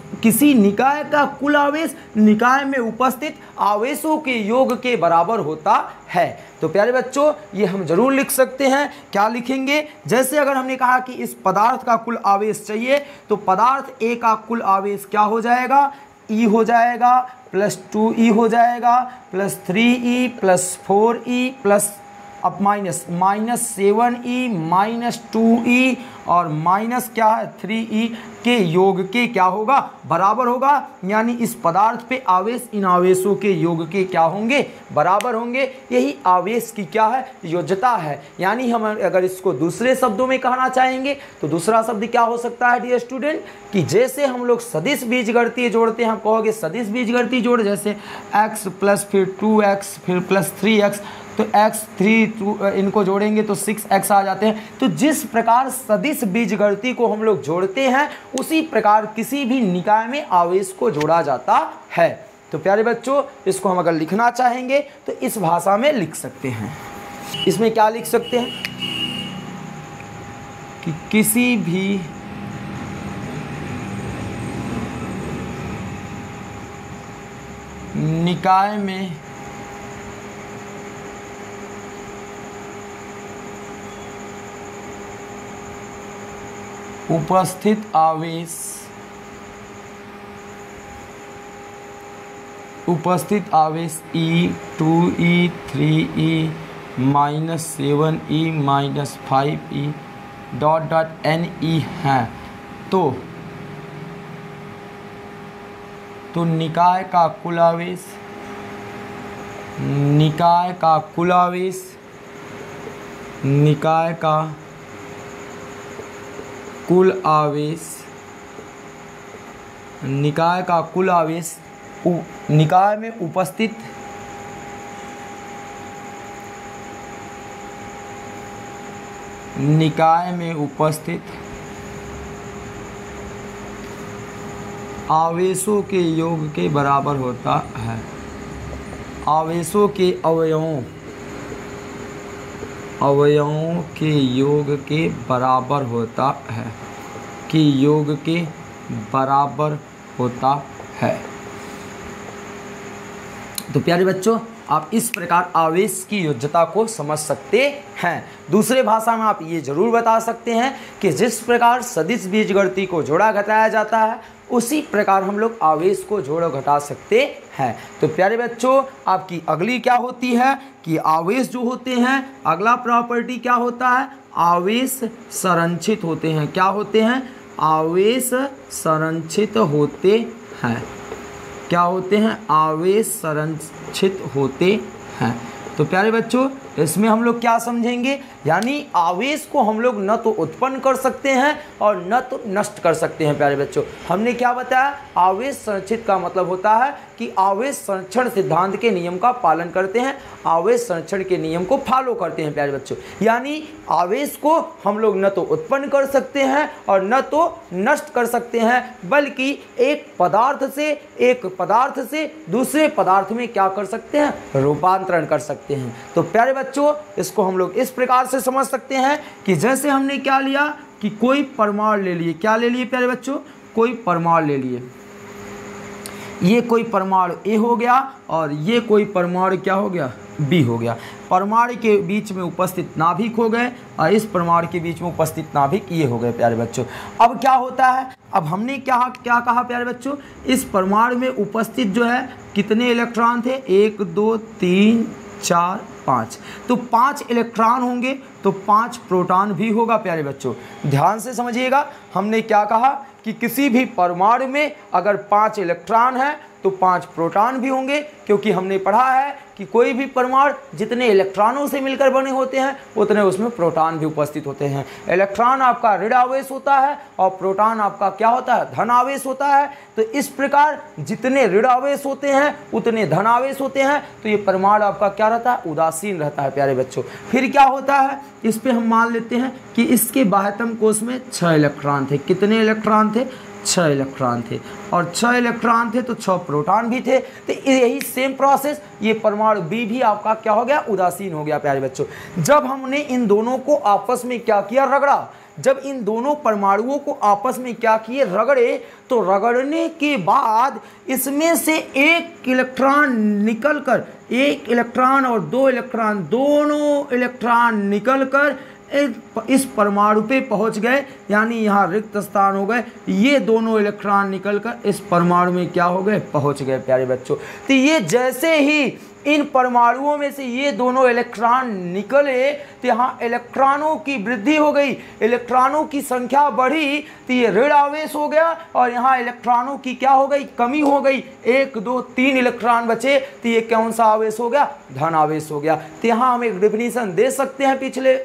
Speaker 1: निकाय में उपस्थित आवेशों के योग के बराबर होता है। तो प्यारे बच्चों ये हम जरूर लिख सकते हैं। क्या लिखेंगे, जैसे अगर हमने कहा कि इस पदार्थ का कुल आवेश चाहिए तो पदार्थ A का कुल आवेश क्या हो जाएगा, E हो जाएगा प्लस 2E हो जाएगा plus 3E plus 4E plus अब माइनस 7E माइनस 2E और माइनस क्या है 3E के योग के क्या होगा, बराबर होगा। यानी इस पदार्थ पे आवेश इन आवेशों के योग के क्या होंगे, बराबर होंगे। यही आवेश की क्या है, योज्यता है। यानी हम अगर इसको दूसरे शब्दों में कहना चाहेंगे तो दूसरा शब्द क्या हो सकता है डियर स्टूडेंट कि जैसे हम लोग सदिश बीजगणितीय जोड़ते हैं, हम कहोगे सदिश बीजगणितीय जोड़, जैसे x प्लस फिर 2x फिर प्लस 3x, तो x 3 इनको जोड़ेंगे तो 6x आ जाते हैं। तो जिस प्रकार सदिश बीजगणितीय को हम लोग जोड़ते हैं उसी प्रकार किसी भी निकाय में आवेश को जोड़ा जाता है। तो प्यारे बच्चों इसको हम अगर लिखना चाहेंगे तो इस भाषा में लिख सकते हैं। इसमें क्या लिख सकते हैं कि किसी भी निकाय में उपस्थित आवेश E2 E3 E -7 E -5 E .NE हैं। तो निकाय का कुल आवेश निकाय का कुल आवेश निकाय में उपस्थित आवेशों के योग के बराबर होता है। आवेशों के अवयवों के योग के बराबर होता है तो प्यारे बच्चों, आप इस प्रकार आवेश की योज्यता को समझ सकते हैं। दूसरे भाषा में आप ये जरूर बता सकते हैं कि जिस प्रकार सदिश बीजगणित को जोड़ा घटाया जाता है, उसी प्रकार हम लोग आवेश को जोड़ घटा सकते हैं। तो प्यारे बच्चों, आपकी अगली क्या होती है कि आवेश जो होते हैं, अगला प्रॉपर्टी क्या होता है, आवेश संरक्षित होते हैं। क्या होते हैं? आवेश संरक्षित होते हैं। क्या होते हैं? आवेश संरक्षित होते हैं। तो प्यारे बच्चों, इसमें हम लोग क्या समझेंगे, यानी आवेश को हम लोग न तो उत्पन्न कर सकते हैं और न तो नष्ट कर सकते हैं। प्यारे बच्चों, हमने क्या बताया, आवेश संरक्षित का मतलब होता है कि आवेश संरक्षण सिद्धांत के नियम का पालन करते हैं, आवेश संरक्षण के नियम को फॉलो करते हैं। प्यारे बच्चों, यानी आवेश को हम लोग न तो उत्पन्न कर सकते हैं और न तो नष्ट कर सकते हैं, बल्कि एक पदार्थ से दूसरे पदार्थ में क्या कर सकते हैं, रूपांतरण कर सकते हैं। तो प्यारे बच्चों, इसको हम लोग इस प्रकार से समझ सकते हैं कि जैसे हमने क्या लिया कि कोई परमाणु ले लिए। क्या ले लिए प्यारे बच्चों? कोई परमाणु ले लिए। ये कोई परमाणु ए हो गया और ये कोई परमाणु क्या हो गया, बी हो गया। परमाणु के बीच में उपस्थित नाभिक हो गए और इस परमाणु के बीच में उपस्थित नाभिक ये हो गए। प्यारे बच्चों, अब क्या होता है, अब हमने क्या कहा प्यारे बच्चों, इस परमाणु में उपस्थित जो है कितने इलेक्ट्रॉन थे, 1 2 3 4 5। तो 5 इलेक्ट्रॉन होंगे तो 5 प्रोटॉन भी होगा। प्यारे बच्चों, ध्यान से समझिएगा, हमने क्या कहा कि किसी भी परमाणु में अगर 5 इलेक्ट्रॉन है तो 5 प्रोटॉन भी होंगे, क्योंकि हमने पढ़ा है कि कोई भी परमाणु जितने इलेक्ट्रॉनों से मिलकर बने होते हैं उतने उसमें प्रोटॉन भी उपस्थित होते हैं। इलेक्ट्रॉन आपका ऋण आवेश होता है और प्रोटॉन आपका क्या होता है, धन आवेश होता है। तो इस प्रकार जितने ऋण आवेश होते हैं उतने धन आवेश होते हैं, तो ये परमाणु आपका क्या रहता है, उदासीन रहता है। प्यारे बच्चों, फिर क्या होता है, इस पे हम मान लेते हैं कि इसके बाह्यतम कोश में 6 इलेक्ट्रॉन थे। कितने इलेक्ट्रॉन थे? 6 इलेक्ट्रॉन थे, और 6 इलेक्ट्रॉन थे तो 6 प्रोटॉन भी थे। तो यही सेम प्रोसेस, ये परमाणु बी भी आपका क्या हो गया, उदासीन हो गया। प्यारे बच्चों, जब हमने इन दोनों को आपस में क्या किया, रगड़ा, जब इन दोनों परमाणुओं को आपस में क्या किए, रगड़े, तो रगड़ने के बाद इसमें से एक इलेक्ट्रॉन निकलकर, एक इलेक्ट्रॉन और 2 इलेक्ट्रॉन, दोनों इलेक्ट्रॉन निकलकर इस परमाणु पे पहुंच गए, यानी यहाँ रिक्त स्थान हो गए। ये दोनों इलेक्ट्रॉन निकलकर इस परमाणु में क्या हो गए, पहुंच गए। प्यारे बच्चों, तो ये जैसे ही इन परमाणुओं में से ये दोनों इलेक्ट्रॉन निकले तो यहाँ इलेक्ट्रॉनों की वृद्धि हो गई, इलेक्ट्रॉनों की संख्या बढ़ी, तो ये ऋण आवेश हो गया, और यहाँ इलेक्ट्रॉनों की क्या हो गई, कमी हो गई। 1 2 3 इलेक्ट्रॉन बचे, तो ये कौन सा आवेश हो गया, धन आवेश हो गया। तो यहाँ हम एक डिफिनीशन दे सकते हैं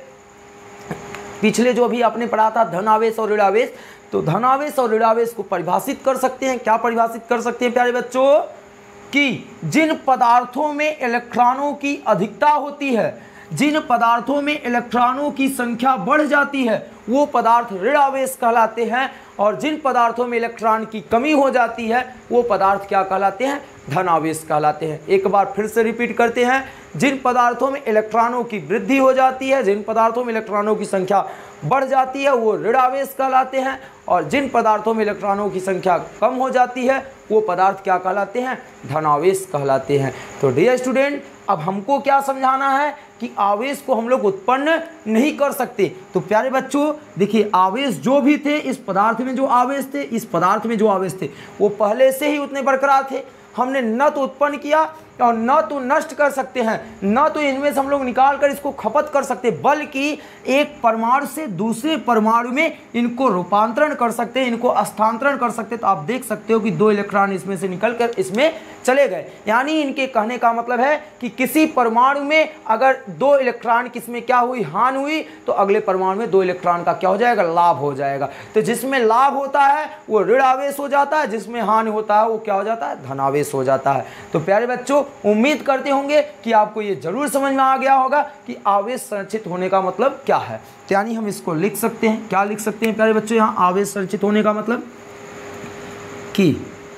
Speaker 1: पिछले जो भी आपने पढ़ा था धन आवेश और ऋण आवेश। तो धन आवेश और ऋण आवेश को परिभाषित कर सकते हैं। क्या परिभाषित कर सकते हैं प्यारे बच्चों, कि जिन पदार्थों में इलेक्ट्रॉनों की अधिकता होती है, जिन पदार्थों में इलेक्ट्रॉनों की संख्या बढ़ जाती है, वो पदार्थ ऋण आवेश कहलाते हैं, और जिन पदार्थों में इलेक्ट्रॉन की कमी हो जाती है वो पदार्थ क्या कहलाते हैं, धन आवेश कहलाते हैं। एक बार फिर से रिपीट करते हैं, जिन पदार्थों में इलेक्ट्रॉनों की वृद्धि हो जाती है, जिन पदार्थों में इलेक्ट्रॉनों की संख्या बढ़ जाती है वो ऋण आवेश कहलाते हैं, और जिन पदार्थों में इलेक्ट्रॉनों की संख्या कम हो जाती है वो पदार्थ क्या कहलाते हैं, धन आवेश कहलाते हैं। तो डियर स्टूडेंट, अब हमको क्या समझाना है कि आवेश को हम लोग उत्पन्न नहीं कर सकते। तो प्यारे बच्चों देखिए, आवेश जो भी थे, इस पदार्थ में जो आवेश थे, इस पदार्थ में जो आवेश थे, वो पहले से ही उतने बरकरार थे। हमने न तो उत्पन्न किया और न तो नष्ट कर सकते हैं, न तो इनमें से हम लोग निकाल कर इसको खपत कर सकते, बल्कि एक परमाणु से दूसरे परमाणु में इनको रूपांतरण कर सकते हैं, इनको स्थानांतरण कर सकते हैं। तो आप देख सकते हो कि 2 इलेक्ट्रॉन इसमें से निकलकर इसमें चले गए। यानी इनके कहने का मतलब है कि किसी परमाणु में अगर 2 इलेक्ट्रॉन किसमें क्या हुई, हानि हुई, तो अगले परमाणु में 2 इलेक्ट्रॉन का क्या हो जाएगा, लाभ हो जाएगा। तो जिसमें लाभ होता है वो ऋण आवेश हो जाता है, जिसमें हानि होता है वो क्या हो जाता है, धनावेश हो जाता है। तो प्यारे बच्चों, उम्मीद करते होंगे कि आपको ये जरूर समझ में आ गया होगा कि आवेश संरक्षित होने का मतलब क्या है। यानी हम इसको लिख सकते हैं, क्या लिख सकते हैं प्यारे बच्चों, यहाँ आवेश संरक्षित होने का मतलब कि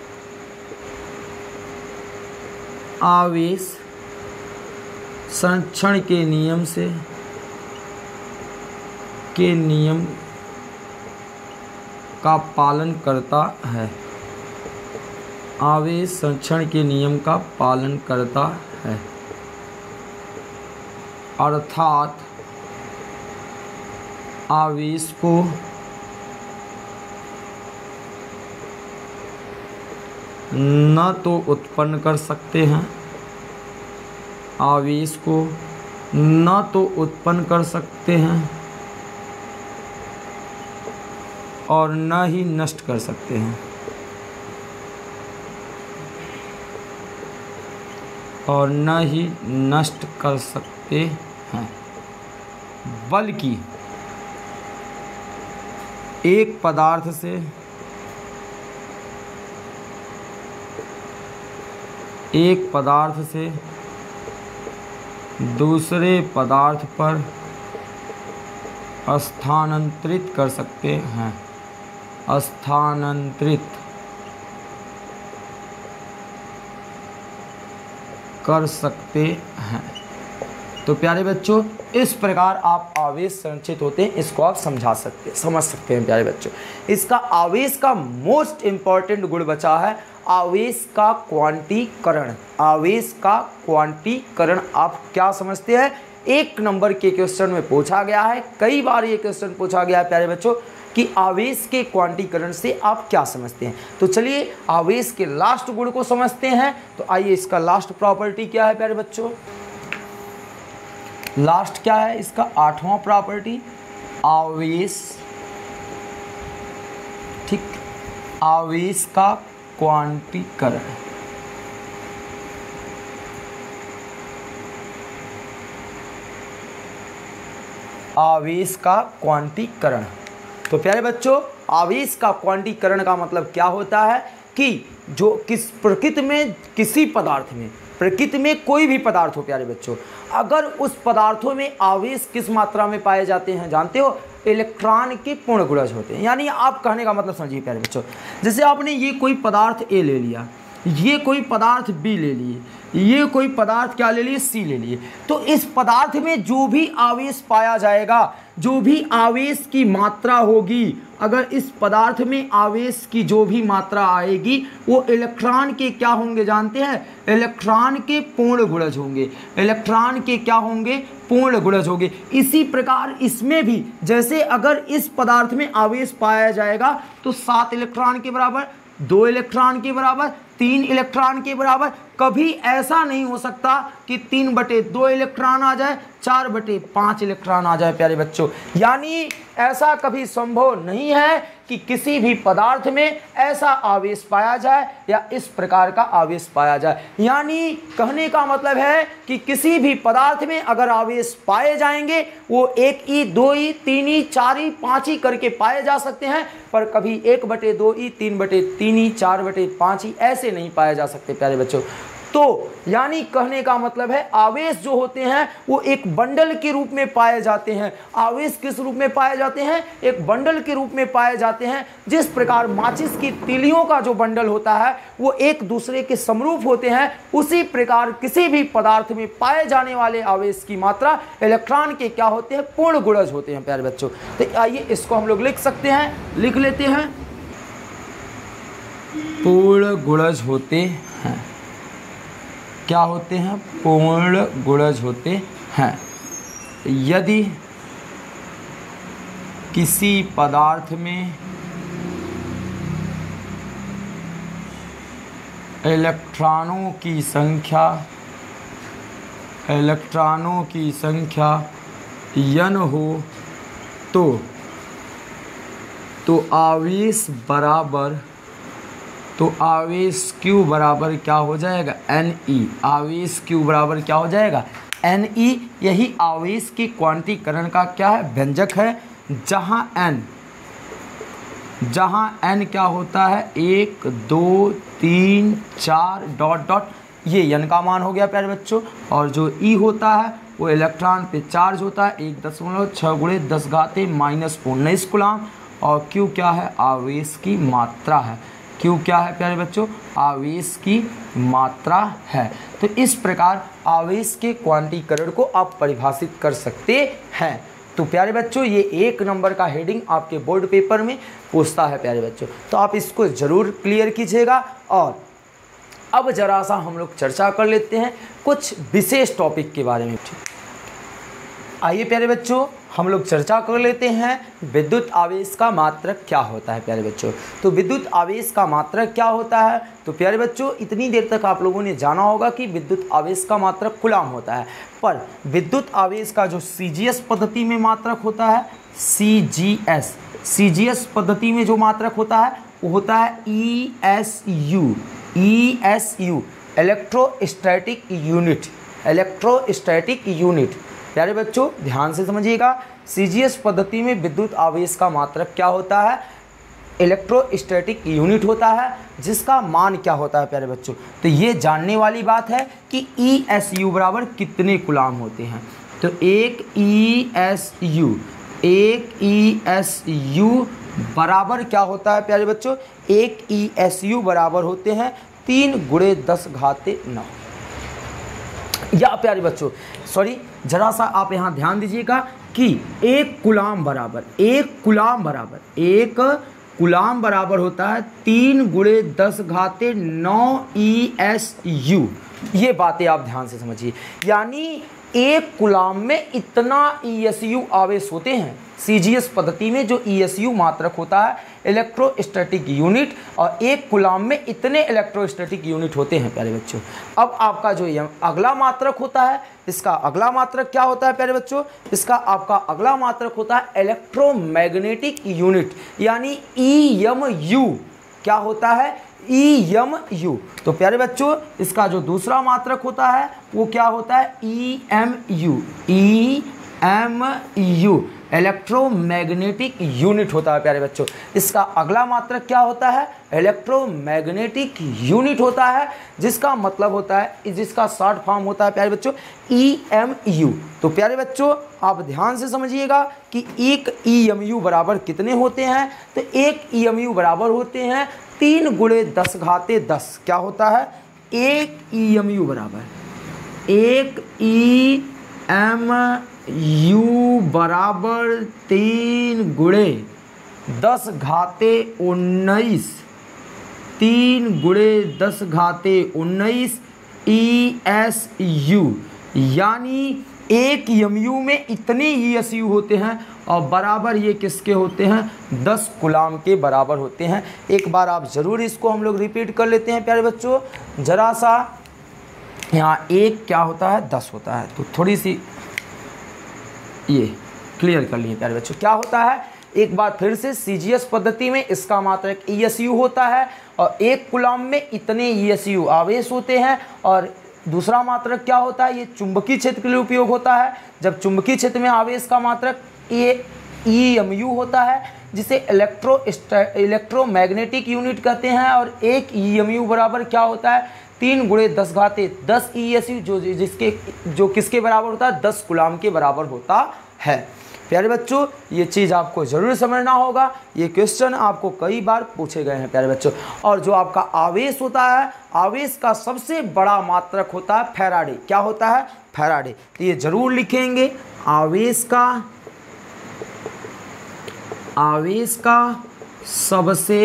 Speaker 1: आवेश संरक्षण के नियम का पालन करता है। आवेश संरक्षण के नियम का पालन करता है, अर्थात आवेश को न तो उत्पन्न कर सकते हैं, आवेश को न तो उत्पन्न कर सकते हैं और न ही नष्ट कर सकते हैं, और न ही नष्ट कर सकते हैं, बल्कि एक पदार्थ से दूसरे पदार्थ पर स्थानांतरित कर सकते हैं, स्थानांतरित कर सकते हैं। तो प्यारे बच्चों, इस प्रकार आप आवेश संरक्षित होते हैं, इसको आप समझ सकते हैं प्यारे बच्चों। इसका आवेश का मोस्ट इम्पॉर्टेंट गुण बचा है आवेश का क्वांटीकरण। आवेश का क्वांटीकरण आप क्या समझते हैं, 1 नंबर के क्वेश्चन में पूछा गया है, कई बार ये क्वेश्चन पूछा गया है प्यारे बच्चों कि आवेश के क्वांटीकरण से आप क्या समझते हैं। तो चलिए आवेश के लास्ट गुण को समझते हैं। तो आइए, इसका लास्ट प्रॉपर्टी क्या है प्यारे बच्चों, लास्ट क्या है इसका 8वां प्रॉपर्टी, आवेश, ठीक, आवेश का क्वांटीकरण। आवेश का क्वांटीकरण। तो प्यारे बच्चों, आवेश का क्वांटीकरण का मतलब क्या होता है कि जो प्रकृति में किसी पदार्थ में, प्रकृति में कोई भी पदार्थ हो प्यारे बच्चों, अगर उस पदार्थों में आवेश किस मात्रा में पाए जाते हैं जानते हो, इलेक्ट्रॉन के पूर्ण गुणज होते हैं। यानी आप कहने का मतलब समझिए प्यारे बच्चों, जैसे आपने ये कोई पदार्थ ए ले लिया, ये कोई पदार्थ बी ले लिए, ये कोई पदार्थ क्या ले लिए, सी ले लिए, तो इस पदार्थ में जो भी आवेश पाया जाएगा, जो भी आवेश की मात्रा होगी, अगर इस पदार्थ में आवेश की जो भी मात्रा आएगी वो इलेक्ट्रॉन के क्या होंगे जानते हैं, इलेक्ट्रॉन के पूर्ण गुणज होंगे, इलेक्ट्रॉन के क्या होंगे, पूर्ण गुणज होंगे। इसी प्रकार इसमें भी, जैसे अगर इस पदार्थ में आवेश पाया जाएगा तो 7 इलेक्ट्रॉन के बराबर, 2 इलेक्ट्रॉन के बराबर, 3 इलेक्ट्रॉन के बराबर। कभी ऐसा नहीं हो सकता कि 3/2 इलेक्ट्रॉन आ जाए, 4/5 इलेक्ट्रॉन आ जाए प्यारे बच्चों। यानी ऐसा कभी संभव नहीं है कि किसी भी पदार्थ में ऐसा आवेश पाया जाए या इस प्रकार का आवेश पाया जाए। यानी कहने का मतलब है कि किसी भी पदार्थ में अगर आवेश पाए जाएंगे वो 1e, 2e, 3e, 4e, 5e करके पाए जा सकते हैं, पर कभी 1/2e, 3/3e, 4/5e ऐसे नहीं पाए जा सकते प्यारे बच्चों। तो यानी कहने का मतलब है आवेश जो होते हैं वो एक बंडल के रूप में पाए जाते हैं। आवेश किस रूप में पाए जाते हैं, एक बंडल के रूप में पाए जाते हैं। जिस प्रकार माचिस की तीलियों का जो बंडल होता है वो एक दूसरे के समरूप होते हैं, उसी प्रकार किसी भी पदार्थ में पाए जाने वाले आवेश की मात्रा इलेक्ट्रॉन के क्या होते हैं, पूर्ण गुणज होते हैं प्यारे बच्चों। तो आइए इसको हम लोग लिख सकते हैं, लिख लेते हैं, पूर्ण गुणज होते हैं। क्या होते हैं, पूर्ण गुणज होते हैं। यदि किसी पदार्थ में इलेक्ट्रॉनों की संख्या n हो तो आवेश Q बराबर क्या हो जाएगा, Ne। आवेश Q बराबर क्या हो जाएगा, Ne। यही आवेश के क्वांटीकरण का क्या है, व्यंजक है, जहाँ n क्या होता है 1 2 3 4 डॉट डॉट, ये n का मान हो गया प्यारे बच्चों। और जो E होता है वो इलेक्ट्रॉन पे चार्ज होता है 1.6 × 10⁻⁻⁴ कूलम। और Q क्या है, आवेश की मात्रा है। Q क्या है प्यारे बच्चों, आवेश की मात्रा है। तो इस प्रकार आवेश के क्वांटीकरण को आप परिभाषित कर सकते हैं। तो प्यारे बच्चों ये 1 नंबर का हेडिंग आपके बोर्ड पेपर में पूछता है प्यारे बच्चों, तो आप इसको ज़रूर क्लियर कीजिएगा। और अब जरा सा हम लोग चर्चा कर लेते हैं कुछ विशेष टॉपिक के बारे में। आइए प्यारे बच्चों हम लोग चर्चा कर लेते हैं विद्युत आवेश का मात्रक क्या होता है प्यारे बच्चों। तो विद्युत आवेश का मात्रक क्या होता है, तो प्यारे बच्चों इतनी देर तक आप लोगों ने जाना होगा कि विद्युत आवेश का मात्रक कूलम होता है, पर विद्युत आवेश का जो CGS पद्धति में मात्रक होता है, CGS पद्धति में जो मात्रक होता है वो होता है ESU, इलेक्ट्रोस्टैटिक यूनिट। प्यारे बच्चों ध्यान से समझिएगा, CGS पद्धति में विद्युत आवेश का मात्रक क्या होता है, इलेक्ट्रोस्टैटिक यूनिट होता है, जिसका मान क्या होता है प्यारे बच्चों। तो ये जानने वाली बात है कि ESU बराबर कितने कूलम होते हैं। तो एक ESU बराबर क्या होता है प्यारे बच्चों, एक ESU बराबर होते हैं 3 × 10⁻⁹। या प्यारे बच्चों सॉरी, जरा सा आप यहाँ ध्यान दीजिएगा कि एक कूलम बराबर होता है 3 × 10⁹ ESU। ये बातें आप ध्यान से समझिए, यानी एक कूलम में इतना ESU आवेश होते हैं। CGS पद्धति में जो ESU मात्रक होता है इलेक्ट्रोस्टैटिक यूनिट, और एक कूलम में इतने इलेक्ट्रोस्टैटिक यूनिट होते हैं प्यारे बच्चों। अब आपका जो अगला मात्रक होता है, इसका अगला मात्रक क्या होता है प्यारे बच्चों, इसका आपका अगला मात्रक होता है इलेक्ट्रोमैग्नेटिक यूनिट, यानी EMU। क्या होता है, EMU। तो प्यारे बच्चों इसका जो दूसरा मात्रक होता है वो क्या होता है, EMU, इलेक्ट्रोमैग्नेटिक यूनिट होता है प्यारे बच्चों। इसका अगला मात्रक क्या होता है, इलेक्ट्रोमैग्नेटिक यूनिट होता है, जिसका मतलब होता है, जिसका शॉर्ट फॉर्म होता है प्यारे बच्चों EMU। तो प्यारे बच्चों आप ध्यान से समझिएगा कि एक EMU बराबर कितने होते हैं, तो एक EMU बराबर होते हैं 3 × 10⁻10। क्या होता है, एक EMU बराबर, एक EMU बराबर 3 × 10⁻19, 3 × 10⁻19 ESU। यानी एक EMU में इतने ESU होते हैं, और बराबर ये किसके होते हैं, 10 कूलम के बराबर होते हैं। एक बार आप ज़रूर इसको हम लोग रिपीट कर लेते हैं प्यारे बच्चों, ज़रा सा। यहाँ एक क्या होता है, 10 होता है, तो थोड़ी सी ये क्लियर कर लिए प्यारे बच्चों। क्या होता है, एक बार फिर से CGS पद्धति में इसका मात्रक ESU होता है, और एक कूलम में इतने ESU आवेश होते हैं। और दूसरा मात्रक क्या होता है, ये चुंबकीय क्षेत्र के लिए उपयोग होता है। जब चुंबकीय क्षेत्र में आवेश का मात्रक EMU होता है, जिसे इलेक्ट्रोमैग्नेटिक यूनिट कहते हैं। और एक EMU बराबर क्या होता है, 3 × 10⁻10 ESU, जो किसके बराबर होता है, 10 कूलम के बराबर होता है। प्यारे बच्चों ये चीज़ आपको ज़रूर समझना होगा, ये क्वेश्चन आपको कई बार पूछे गए हैं प्यारे बच्चों। और जो आपका आवेश होता है, आवेश का सबसे बड़ा मात्रक होता है फैराडे। क्या होता है, फैराडे। तो ये ज़रूर लिखेंगे, आवेश का सबसे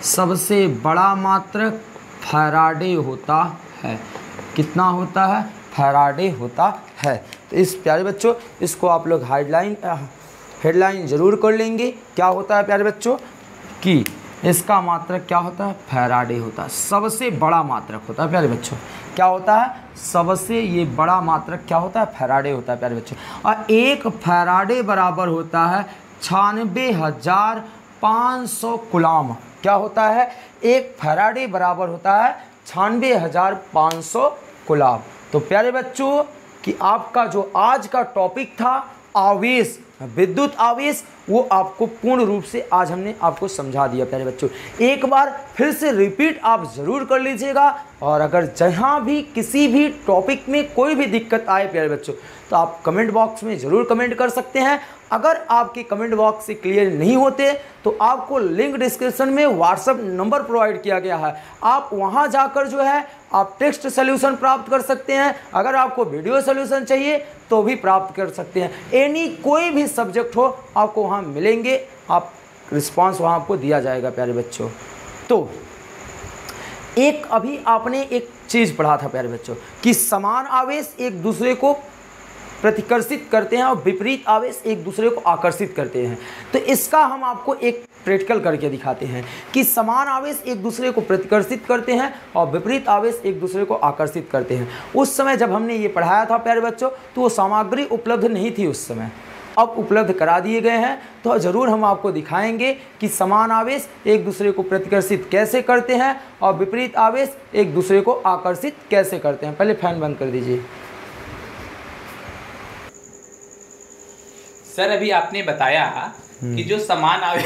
Speaker 1: बड़ा मात्रक फैराडे होता है। कितना होता है, फैराडे होता है। तो इस प्यारे बच्चों इसको आप लोग हेडलाइन ज़रूर कर लेंगे। क्या होता है प्यारे बच्चों कि इसका मात्रक क्या होता है, फैराडे होता है। सबसे बड़ा मात्रक होता है प्यारे बच्चों, क्या होता है, सबसे ये बड़ा मात्रक क्या होता है, फैराडे होता है प्यारे बच्चों। और एक फैराडे बराबर होता है 96,500 कूलम। क्या होता है, एक फैराडे बराबर होता है 96,500 कूलम। तो प्यारे बच्चों कि आपका जो आज का टॉपिक था आवेश, विद्युत आवेश, वो आपको पूर्ण रूप से आज हमने आपको समझा दिया प्यारे बच्चों। एक बार फिर से रिपीट आप ज़रूर कर लीजिएगा, और अगर जहाँ भी किसी भी टॉपिक में कोई भी दिक्कत आए प्यारे बच्चों तो आप कमेंट बॉक्स में ज़रूर कमेंट कर सकते हैं। अगर आपके कमेंट बॉक्स से क्लियर नहीं होते तो आपको लिंक डिस्क्रिप्शन में व्हाट्सएप नंबर प्रोवाइड किया गया है, आप वहां जाकर जो है आप टेक्स्ट सॉल्यूशन प्राप्त कर सकते हैं। अगर आपको वीडियो सॉल्यूशन चाहिए तो भी प्राप्त कर सकते हैं। एनी कोई भी सब्जेक्ट हो आपको वहां मिलेंगे, आप रिस्पांस वहां आपको दिया जाएगा प्यारे बच्चों। तो एक अभी आपने एक चीज़ पढ़ा था प्यारे बच्चों कि समान आवेश एक दूसरे को प्रतिकर्षित करते हैं और विपरीत आवेश एक दूसरे को आकर्षित करते हैं। तो इसका हम आपको एक प्रैक्टिकल करके दिखाते हैं कि समान आवेश एक दूसरे को प्रतिकर्षित करते हैं और विपरीत आवेश एक दूसरे को आकर्षित करते हैं। उस समय जब हमने ये पढ़ाया था प्यारे बच्चों तो वो सामग्री उपलब्ध नहीं थी उस समय, अब उपलब्ध करा दिए गए हैं। तो ज़रूर हम आपको दिखाएंगे कि समान आवेश एक दूसरे को प्रतिकर्षित कैसे करते हैं और विपरीत आवेश एक दूसरे को आकर्षित कैसे करते हैं। पहले फैन बंद कर दीजिए।
Speaker 2: सर अभी आपने बताया कि जो समान आवेश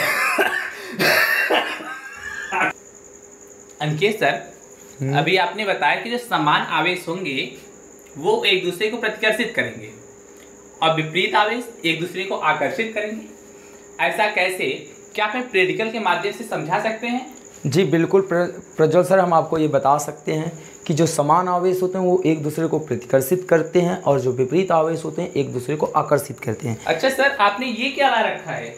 Speaker 2: अंकित सर अभी आपने बताया कि जो समान आवेश होंगे वो एक दूसरे को प्रतिकर्षित करेंगे और विपरीत आवेश एक दूसरे को आकर्षित करेंगे। ऐसा कैसे, क्या आप प्रैक्टिकल के माध्यम से समझा सकते हैं?
Speaker 1: जी बिल्कुल प्रज्वल सर, हम आपको ये बता सकते हैं कि जो समान आवेश होते हैं वो एक दूसरे को प्रतिकर्षित करते हैं और जो विपरीत आवेश होते हैं एक दूसरे को आकर्षित करते हैं।
Speaker 2: अच्छा सर, आपने ये क्या ला रखा है?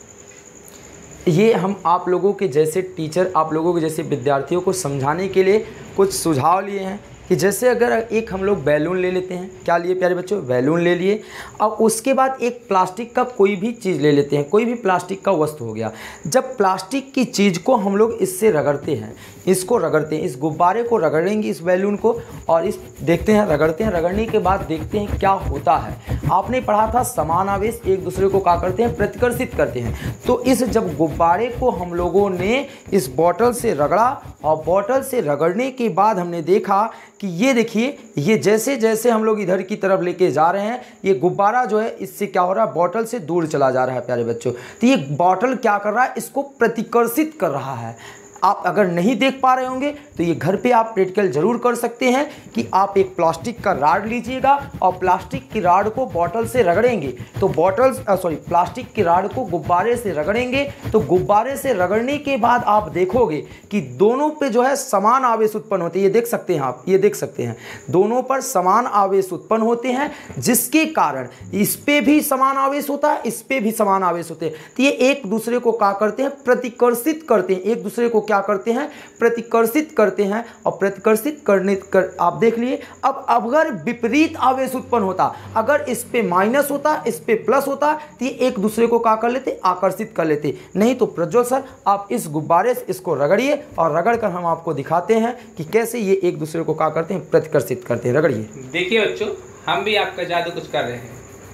Speaker 1: ये हम आप लोगों के जैसे टीचर, आप लोगों के जैसे विद्यार्थियों को समझाने के लिए कुछ सुझाव लिए हैं कि जैसे अगर एक हम लोग बैलून ले लेते हैं, क्या लिए प्यारे बच्चों, बैलून ले लिए, और उसके बाद एक प्लास्टिक का कोई भी चीज़ ले लेते हैं, कोई भी प्लास्टिक का वस्तु हो गया। जब प्लास्टिक की चीज़ को हम लोग इससे रगड़ते हैं, इसको रगड़ते हैं, इस गुब्बारे को रगड़ेंगे इस बैलून को, और इस देखते हैं रगड़ते हैं, रगड़ने के बाद देखते हैं क्या होता है। आपने पढ़ा था समान आवेश एक दूसरे को क्या करते हैं, प्रतिकर्षित करते हैं। तो इस जब गुब्बारे को हम लोगों ने इस बॉटल से रगड़ा और बॉटल से रगड़ने के बाद हमने देखा कि ये देखिए, ये जैसे जैसे हम लोग इधर की तरफ लेके जा रहे हैं ये गुब्बारा जो है इससे क्या हो रहा है, बॉटल से दूर चला जा रहा है प्यारे बच्चों। तो ये बॉटल क्या कर रहा है, इसको प्रतिकर्षित कर रहा है। आप अगर नहीं देख पा रहे होंगे तो ये घर पे आप प्रैक्टिकल जरूर कर सकते हैं कि आप एक प्लास्टिक का राड लीजिएगा और प्लास्टिक की राड को बॉटल से रगड़ेंगे तो प्लास्टिक की राड को गुब्बारे से रगड़ेंगे तो गुब्बारे से रगड़ने के बाद आप देखोगे कि दोनों पे जो है समान आवेश उत्पन्न होते हैं। ये देख सकते हैं आप, ये देख सकते हैं दोनों पर समान आवेश उत्पन्न होते हैं, जिसके कारण इस पे भी समान आवेश होता है, इस पे भी समान आवेश होते हैं। तो ये एक दूसरे को क्या करते हैं, प्रतिकर्षित करते हैं, एक दूसरे को क्या करते हैं, प्रतिकर्षित करते हैं। और प्रतिकर्षित करने आप देख लिए। अब अगर विपरीत आवेश उत्पन्न होता, अगर इस पे माइनस होता, इस पे प्लस होता, तो ये एक दूसरे को क्या कर लेते, आकर्षित कर लेते। नहीं तो प्रज्वल सर आप इस गुब्बारे से इसको रगड़िए और रगड़ कर हम आपको दिखाते हैं कि कैसे ये एक दूसरे को क्या करते हैं, प्रतिकर्षित करते हैं। रगड़िए।
Speaker 2: देखिए बच्चों, हम भी आपका जादू कुछ कर रहे हैं।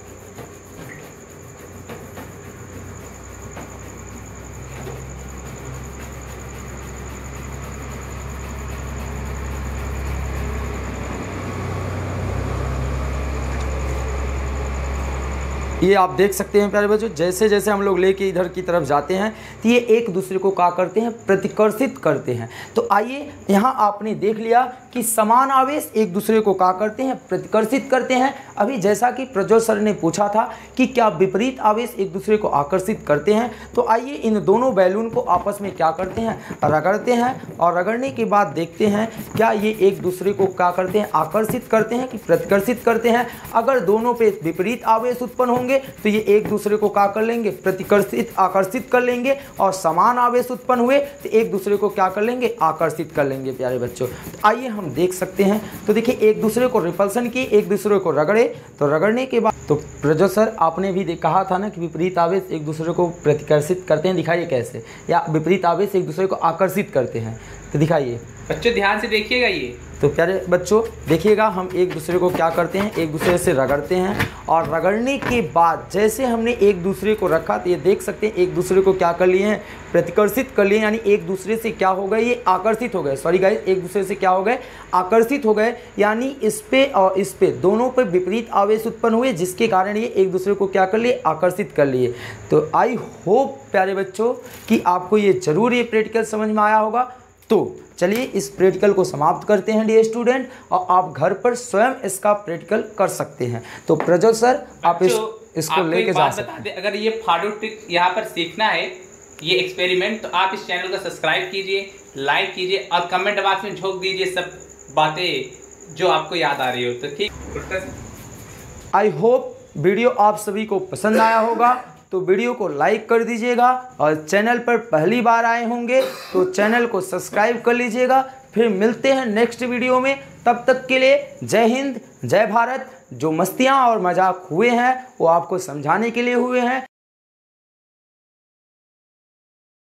Speaker 1: ये आप देख सकते हैं प्यारे बच्चों, जैसे जैसे हम लोग लेके इधर की तरफ जाते हैं तो ये एक दूसरे को क्या करते हैं, प्रतिकर्षित करते हैं। तो आइए यहाँ आपने देख लिया कि समान आवेश एक दूसरे को क्या करते हैं, प्रतिकर्षित करते हैं। अभी जैसा कि प्रज्वल सर ने पूछा था कि क्या विपरीत आवेश एक दूसरे को आकर्षित करते हैं, तो आइए इन दोनों बैलून को आपस में क्या करते हैं, रगड़ते हैं और रगड़ने के बाद देखते हैं क्या ये एक दूसरे को क्या करते हैं, आकर्षित करते हैं कि प्रतिकर्षित करते हैं। अगर दोनों पे विपरीत आवेश उत्पन्न होंगे होंगे तो ये एक दूसरे को क्या कर लेंगे, आकर्षित कर लेंगे, और समान आवेश उत्पन्न हुए तो एक दूसरे को क्या कर लेंगे, आकर्षित कर लेंगे प्यारे बच्चों। तो आइए हम देख सकते हैं। तो देखिए एक दूसरे को रिपल्सन किए, एक दूसरे को रगड़े, तो रगड़ने के बाद तो प्रज्वल सर आपने भी कहा था ना कि विपरीत आवेश एक दूसरे को प्रतिकर्षित करते हैं, दिखाइए कैसे, या विपरीत आवेश एक दूसरे को आकर्षित करते हैं, तो दिखाइए
Speaker 2: बच्चों ध्यान से देखिएगा। ये
Speaker 1: तो प्यारे बच्चों देखिएगा, हम एक दूसरे को क्या करते हैं, एक दूसरे से रगड़ते हैं, और रगड़ने के बाद जैसे हमने एक दूसरे को रखा तो ये देख सकते हैं एक दूसरे को क्या कर लिए हैं, प्रतिकर्षित कर लिए, यानी एक दूसरे से क्या हो गए, ये आकर्षित हो गए, सॉरी गाइस, एक दूसरे से क्या हो गए, आकर्षित हो गए, यानी इस पे और इस पे दोनों पे विपरीत आवेश उत्पन्न हुए, जिसके कारण ये एक दूसरे को क्या कर लिए, आकर्षित कर लिए। तो आई होप प्यारे बच्चों कि आपको ये जरूर ये प्रैक्टिकल समझ में आया होगा। तो चलिए इस प्रैक्टिकल को समाप्त करते हैं डियर स्टूडेंट, और आप घर पर स्वयं इसका प्रैक्टिकल कर सकते हैं। तो प्रज्वल सर आप इसको लेके जा सकते हैं।
Speaker 2: अगर ये फाडो ट्रिक यहाँ पर सीखना है, ये एक्सपेरिमेंट, तो आप इस चैनल को सब्सक्राइब कीजिए, लाइक कीजिए और कमेंट बॉक्स में झोंक दीजिए सब बातें जो आपको याद आ रही हो। तो ठीक,
Speaker 1: आई होप वीडियो आप सभी को पसंद आया होगा, तो वीडियो को लाइक कर दीजिएगा, और चैनल पर पहली बार आए होंगे तो चैनल को सब्सक्राइब कर लीजिएगा। फिर मिलते हैं नेक्स्ट वीडियो में, तब तक के लिए जय हिंद, जय भारत। जो मस्तियाँ और मजाक हुए हैं वो आपको समझाने के लिए हुए हैं।